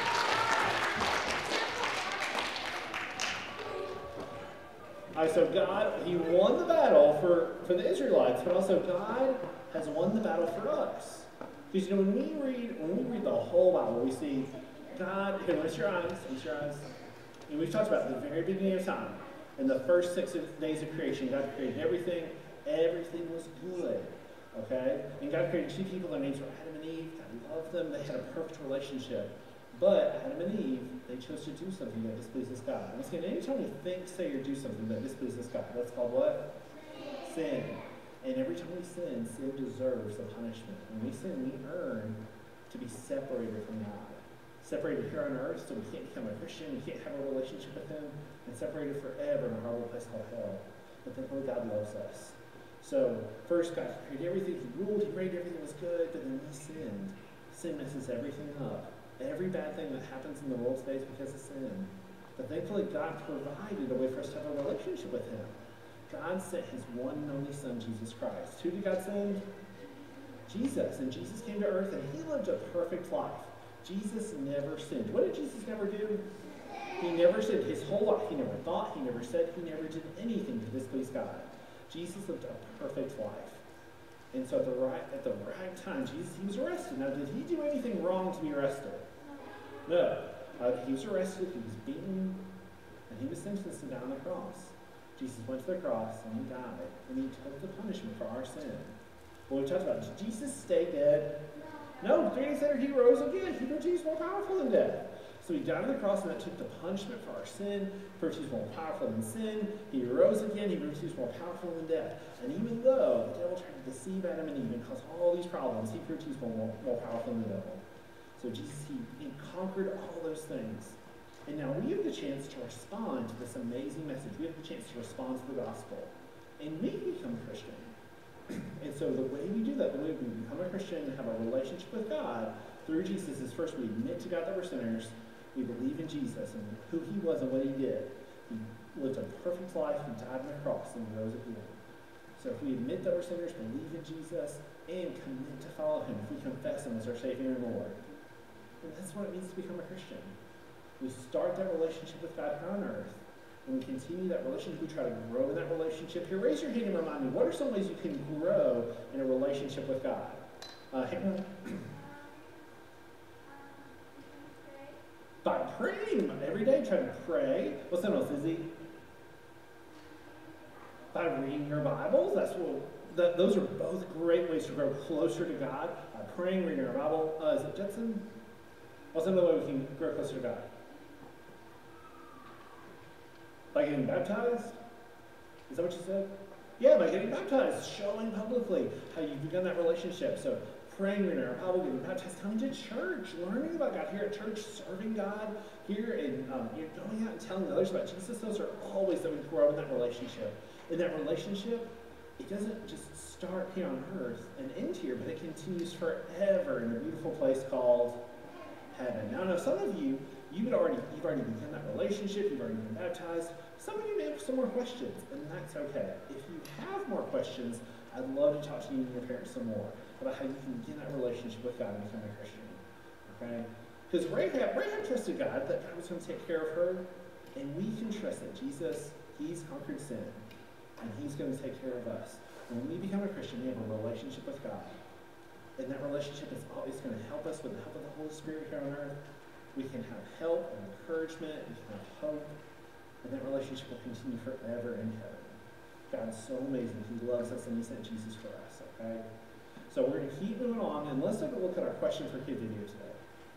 All right, so God, he won the battle for the Israelites, but also God has won the battle for us. Because you know, when we read the whole Bible, we see God, here, rest your eyes. And we've talked about the very beginning of time. In the first 6 days of creation, God created everything. Everything was good. Okay? And God created 2 people. Their names were Adam and Eve. God loved them. They had a perfect relationship. But Adam and Eve, they chose to do something that displeases God. And once again, anytime we think, say, or do something that displeases God, that's called what? Sin. And every time we sin deserves a punishment. When we sin, we earn to be separated from God. Separated here on earth, so we can't become a Christian, we can't have a relationship with Him, and separated forever in a horrible place called hell. But thankfully, God loves us. So, first, God created everything. He ruled, He made everything was good, but then we sinned. Sin messes everything up. Every bad thing that happens in the world today is because of sin. But thankfully, God provided a way for us to have a relationship with Him. God sent His one and only Son, Jesus Christ. Who did God send? Jesus. And Jesus came to earth, and He lived a perfect life. Jesus never sinned. What did Jesus never do? He never sinned. His whole life, He never thought, He never said, He never did anything to displease God. Jesus lived a perfect life. And so at the right time, Jesus, He was arrested. Now, did He do anything wrong to be arrested? No. He was arrested, He was beaten, and He was sentenced to die on the cross. Jesus went to the cross, and He died, and He took the punishment for our sin. Well, we talked about, did Jesus stay dead? No, 3 days later, He rose again. He proved He's more powerful than death. So He died on the cross, and that took the punishment for our sin. Proved He's more powerful than sin. He rose again. He proved He's more powerful than death. And even though the devil tried to deceive Adam and Eve and cause all these problems, He proved He's more powerful than the devil. So Jesus, he conquered all those things. And now we have the chance to respond to this amazing message. We have the chance to respond to the gospel. And we become a Christian. And so the way we do that, the way we become a Christian and have a relationship with God through Jesus is first we admit to God that we're sinners. We believe in Jesus and who He was and what He did. He lived a perfect life. He died on the cross and He rose again. So if we admit that we're sinners, believe in Jesus, and commit to follow Him, if we confess Him as our Savior and Lord, then that's what it means to become a Christian. We start that relationship with God here on earth, and we continue that relationship. We try to grow in that relationship. Here, raise your hand and remind me, what are some ways you can grow in a relationship with God? Hannah? By praying every day, try to pray. What's that else, Izzy? By reading your Bibles. Those are both great ways to grow closer to God. By praying, reading our Bible. Is it Jetson? What's another way we can grow closer to God? By getting baptized? Is that what you said? Yeah, by getting baptized, showing publicly how you've begun that relationship. So praying, reading our Bible, getting baptized, coming to church, learning about God here at church, serving God here, and going out and telling others about Jesus. Those are all ways that we grow in that relationship. In that relationship, it doesn't just start here on earth and end here, but it continues forever in a beautiful place called heaven. Now, I know some of you, you've already begun that relationship, you've already been baptized. Some of you may have some more questions, and that's okay. If you have more questions, I'd love to talk to you and your parents some more about how you can begin that relationship with God and become a Christian. Okay? Because Rahab trusted God, that God was going to take care of her, and we can trust that Jesus, he's conquered sin, and he's going to take care of us. When we become a Christian, we have a relationship with God. And that relationship is always going to help us with the help of the Holy Spirit here on earth. We can have help and encouragement, we can have hope, and that relationship will continue forever in heaven. God's so amazing. He loves us, and he sent Jesus for us, okay? So we're going to keep moving on, and let's take a look at our question for kid video today.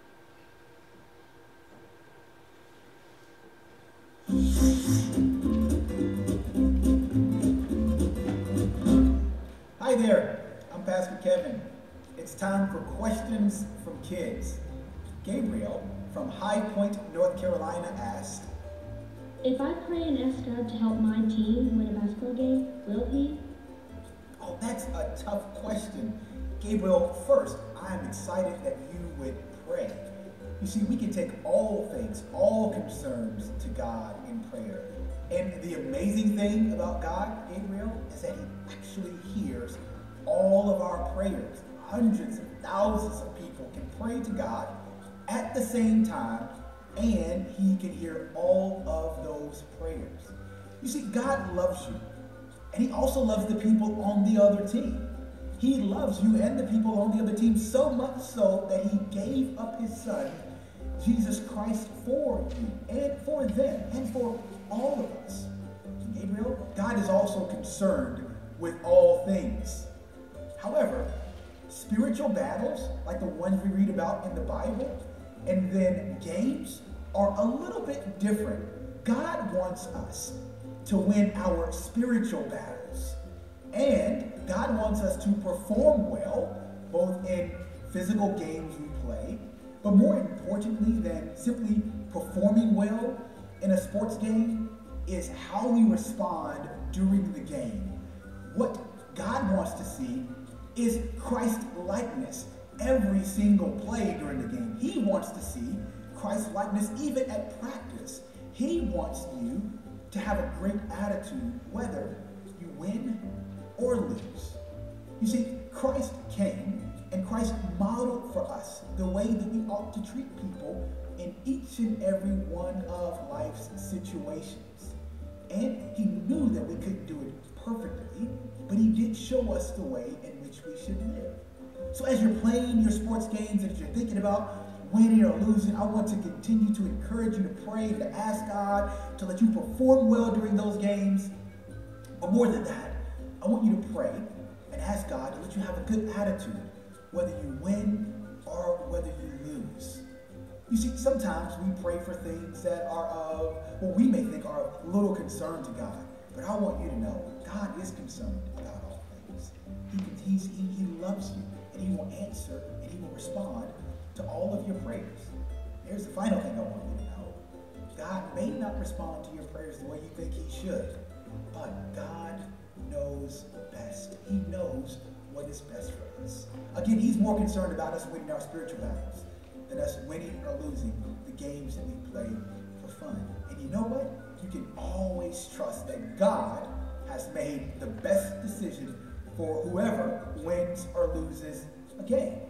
Hi there, I'm Pastor Kevin. It's time for questions from kids. Gabriel from High Point, North Carolina asked, if I pray and ask God to help my team win a basketball game, will he? Oh, that's a tough question. Gabriel, first, I'm excited that you would pray. You see, we can take all things, all concerns to God in prayer. And the amazing thing about God, Gabriel, is that he actually hears all of our prayers. Hundreds of thousands of people can pray to God at the same time, and he can hear all of those prayers. You see, God loves you, and he also loves the people on the other team. He loves you and the people on the other team so much so that he gave up his son, Jesus Christ, for you and for them and for all of us. Gabriel, God is also concerned with all things. However, spiritual battles, like the ones we read about in the Bible, and then games, are a little bit different. God wants us to win our spiritual battles, and God wants us to perform well, both in physical games we play, but more importantly than simply performing well in a sports game is how we respond during the game. What God wants to see is Christ-likeness every single play during the game. He wants to see Christ-likeness even at practice. He wants you to have a great attitude whether you win or lose. You see, Christ came and Christ modeled for us the way that we ought to treat people in each and every one of life's situations. And he knew that we couldn't do it perfectly, but he did show us the way in which we should live. So as you're playing your sports games and as you're thinking about winning or losing, I want to continue to encourage you to pray and to ask God to let you perform well during those games. But more than that, I want you to pray and ask God to let you have a good attitude, whether you win or whether you lose. You see, sometimes we pray for things that are of, what we may think are of little concern to God. But I want you to know, God is concerned about all things. He loves you, and he will answer, and he will respond to all of your prayers. Here's the final thing I want you to know. God may not respond to your prayers the way you think he should, but God knows best. He knows what is best for us. Again, he's more concerned about us winning our spiritual battles than us winning or losing the games that we play for fun. And you know what? You can always trust that God has made the best decision for whoever wins or loses a game.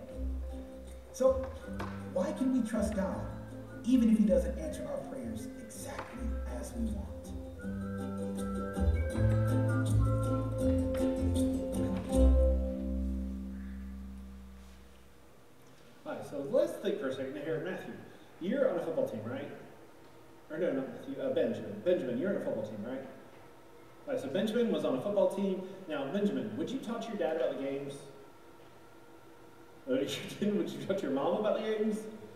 So, why can we trust God, even if he doesn't answer our prayers exactly as we want? Alright, so let's think for a second here. Matthew, you're on a football team, right? Or no, not Matthew, Benjamin. Benjamin, you're on a football team, right? Alright, so Benjamin was on a football team. Now, Benjamin, would you talk to your dad about the games? Would you talk to your mom about the games?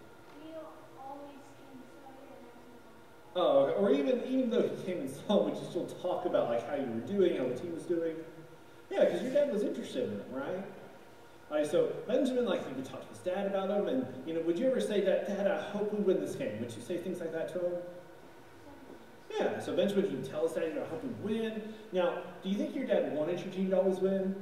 Oh, okay. Or even though he came and saw, would you still talk about like how you were doing, how the team was doing? Yeah, because your dad was interested in it, right? Alright, so Benjamin, like, you could talk to his dad about him, and, you know, would you ever say, Dad, I hope we win this game? Would you say things like that to him? Yeah, so Benjamin, you can tell his dad, you know, I hope we win. Now, do you think your dad wanted your team to always win?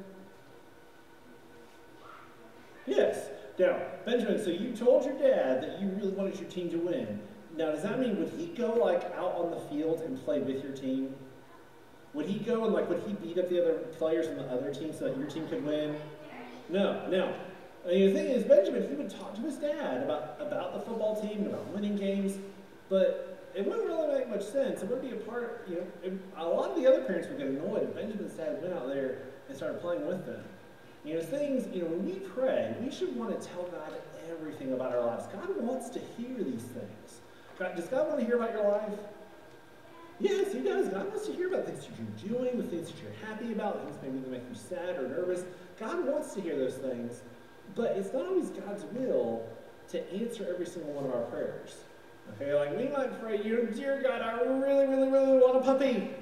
Yes. Now, Benjamin, so you told your dad that you really wanted your team to win. Now, does that mean, would he go like out on the field and play with your team? Would he go and would he beat up the other players on the other team so that your team could win? No. Now, I mean, the thing is, Benjamin, he would talk to his dad about the football team and about winning games, but it wouldn't really make much sense. It wouldn't be a part, a lot of the other parents would get annoyed if Benjamin's dad went out there and started playing with them. When we pray, we should want to tell God everything about our lives. God wants to hear these things. Does God want to hear about your life? Yes, he does. God wants to hear about things that you're doing, the things that you're happy about, the things maybe that make you sad or nervous. God wants to hear those things, but it's not always God's will to answer every single one of our prayers. Okay, like we might pray, dear God, I really, really, really want a puppy.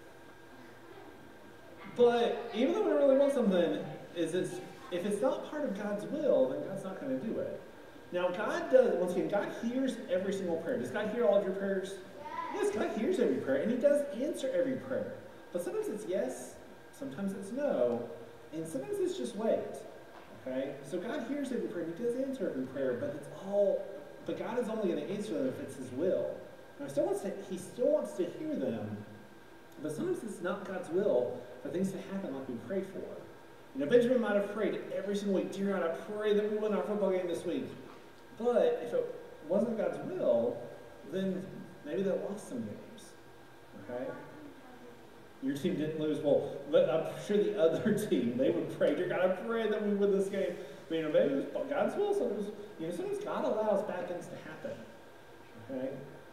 But even though we really want something, if it's not part of God's will, then God's not going to do it. Now, God does, once again, God hears every single prayer. Does God hear all of your prayers? Yes, God hears every prayer, and he does answer every prayer. But sometimes it's yes, sometimes it's no, and sometimes it's just wait. Okay? So God hears every prayer, and he does answer every prayer, but God is only going to answer them if it's his will. Now, he still wants to hear them, but sometimes it's not God's will for things to happen like we prayed for. Benjamin might have prayed every single week, dear God, I pray that we win our football game this week. But if it wasn't God's will, then maybe they lost some games. Okay? Your team didn't lose. Well, but I'm sure the other team, they would pray, dear God, I pray that we win this game. But, maybe it was God's will. Sometimes God allows bad things to happen. Okay?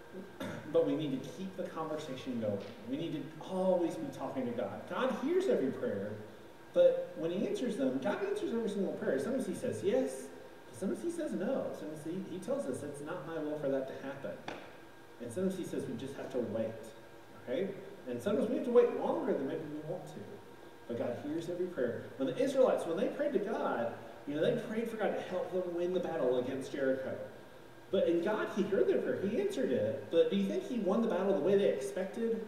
But we need to keep the conversation going. We need to always be talking to God. God hears every prayer, but when he answers them, God answers every single prayer. Sometimes he says yes, sometimes he says no. Sometimes he tells us it's not my will for that to happen. And sometimes he says we just have to wait. Okay? And sometimes we have to wait longer than maybe we want to. But God hears every prayer. When the Israelites, when they prayed to God, they prayed for God to help them win the battle against Jericho. But in God, he heard their prayer. He answered it. But do you think he won the battle the way they expected?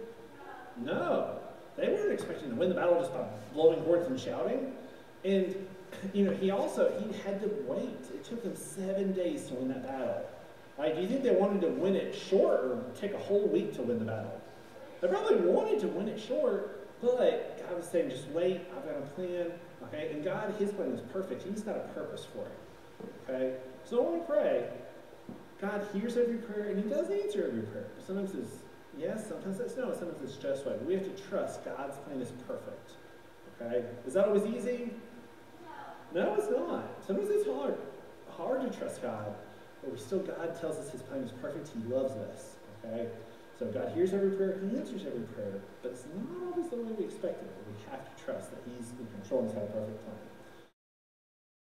No. They weren't expecting to win the battle just by blowing horns and shouting. And, he had to wait. It took them 7 days to win that battle. Do you think they wanted to win it short or take a whole week to win the battle? They probably wanted to win it short, but God was saying, just wait, I've got a plan. Okay? And God, his plan is perfect. He's got a purpose for it. Okay? So when we pray, God hears every prayer, and he does answer every prayer. Sometimes it's yes, sometimes it's no, sometimes it's just right. But we have to trust God's plan is perfect. Okay? Is that always easy? No, it's not. Sometimes it's hard to trust God, but God tells us his plan is perfect. He loves us. Okay? So God hears every prayer, he answers every prayer, but it's not always the way we expect it. We have to trust that he's in control and he's got a perfect plan.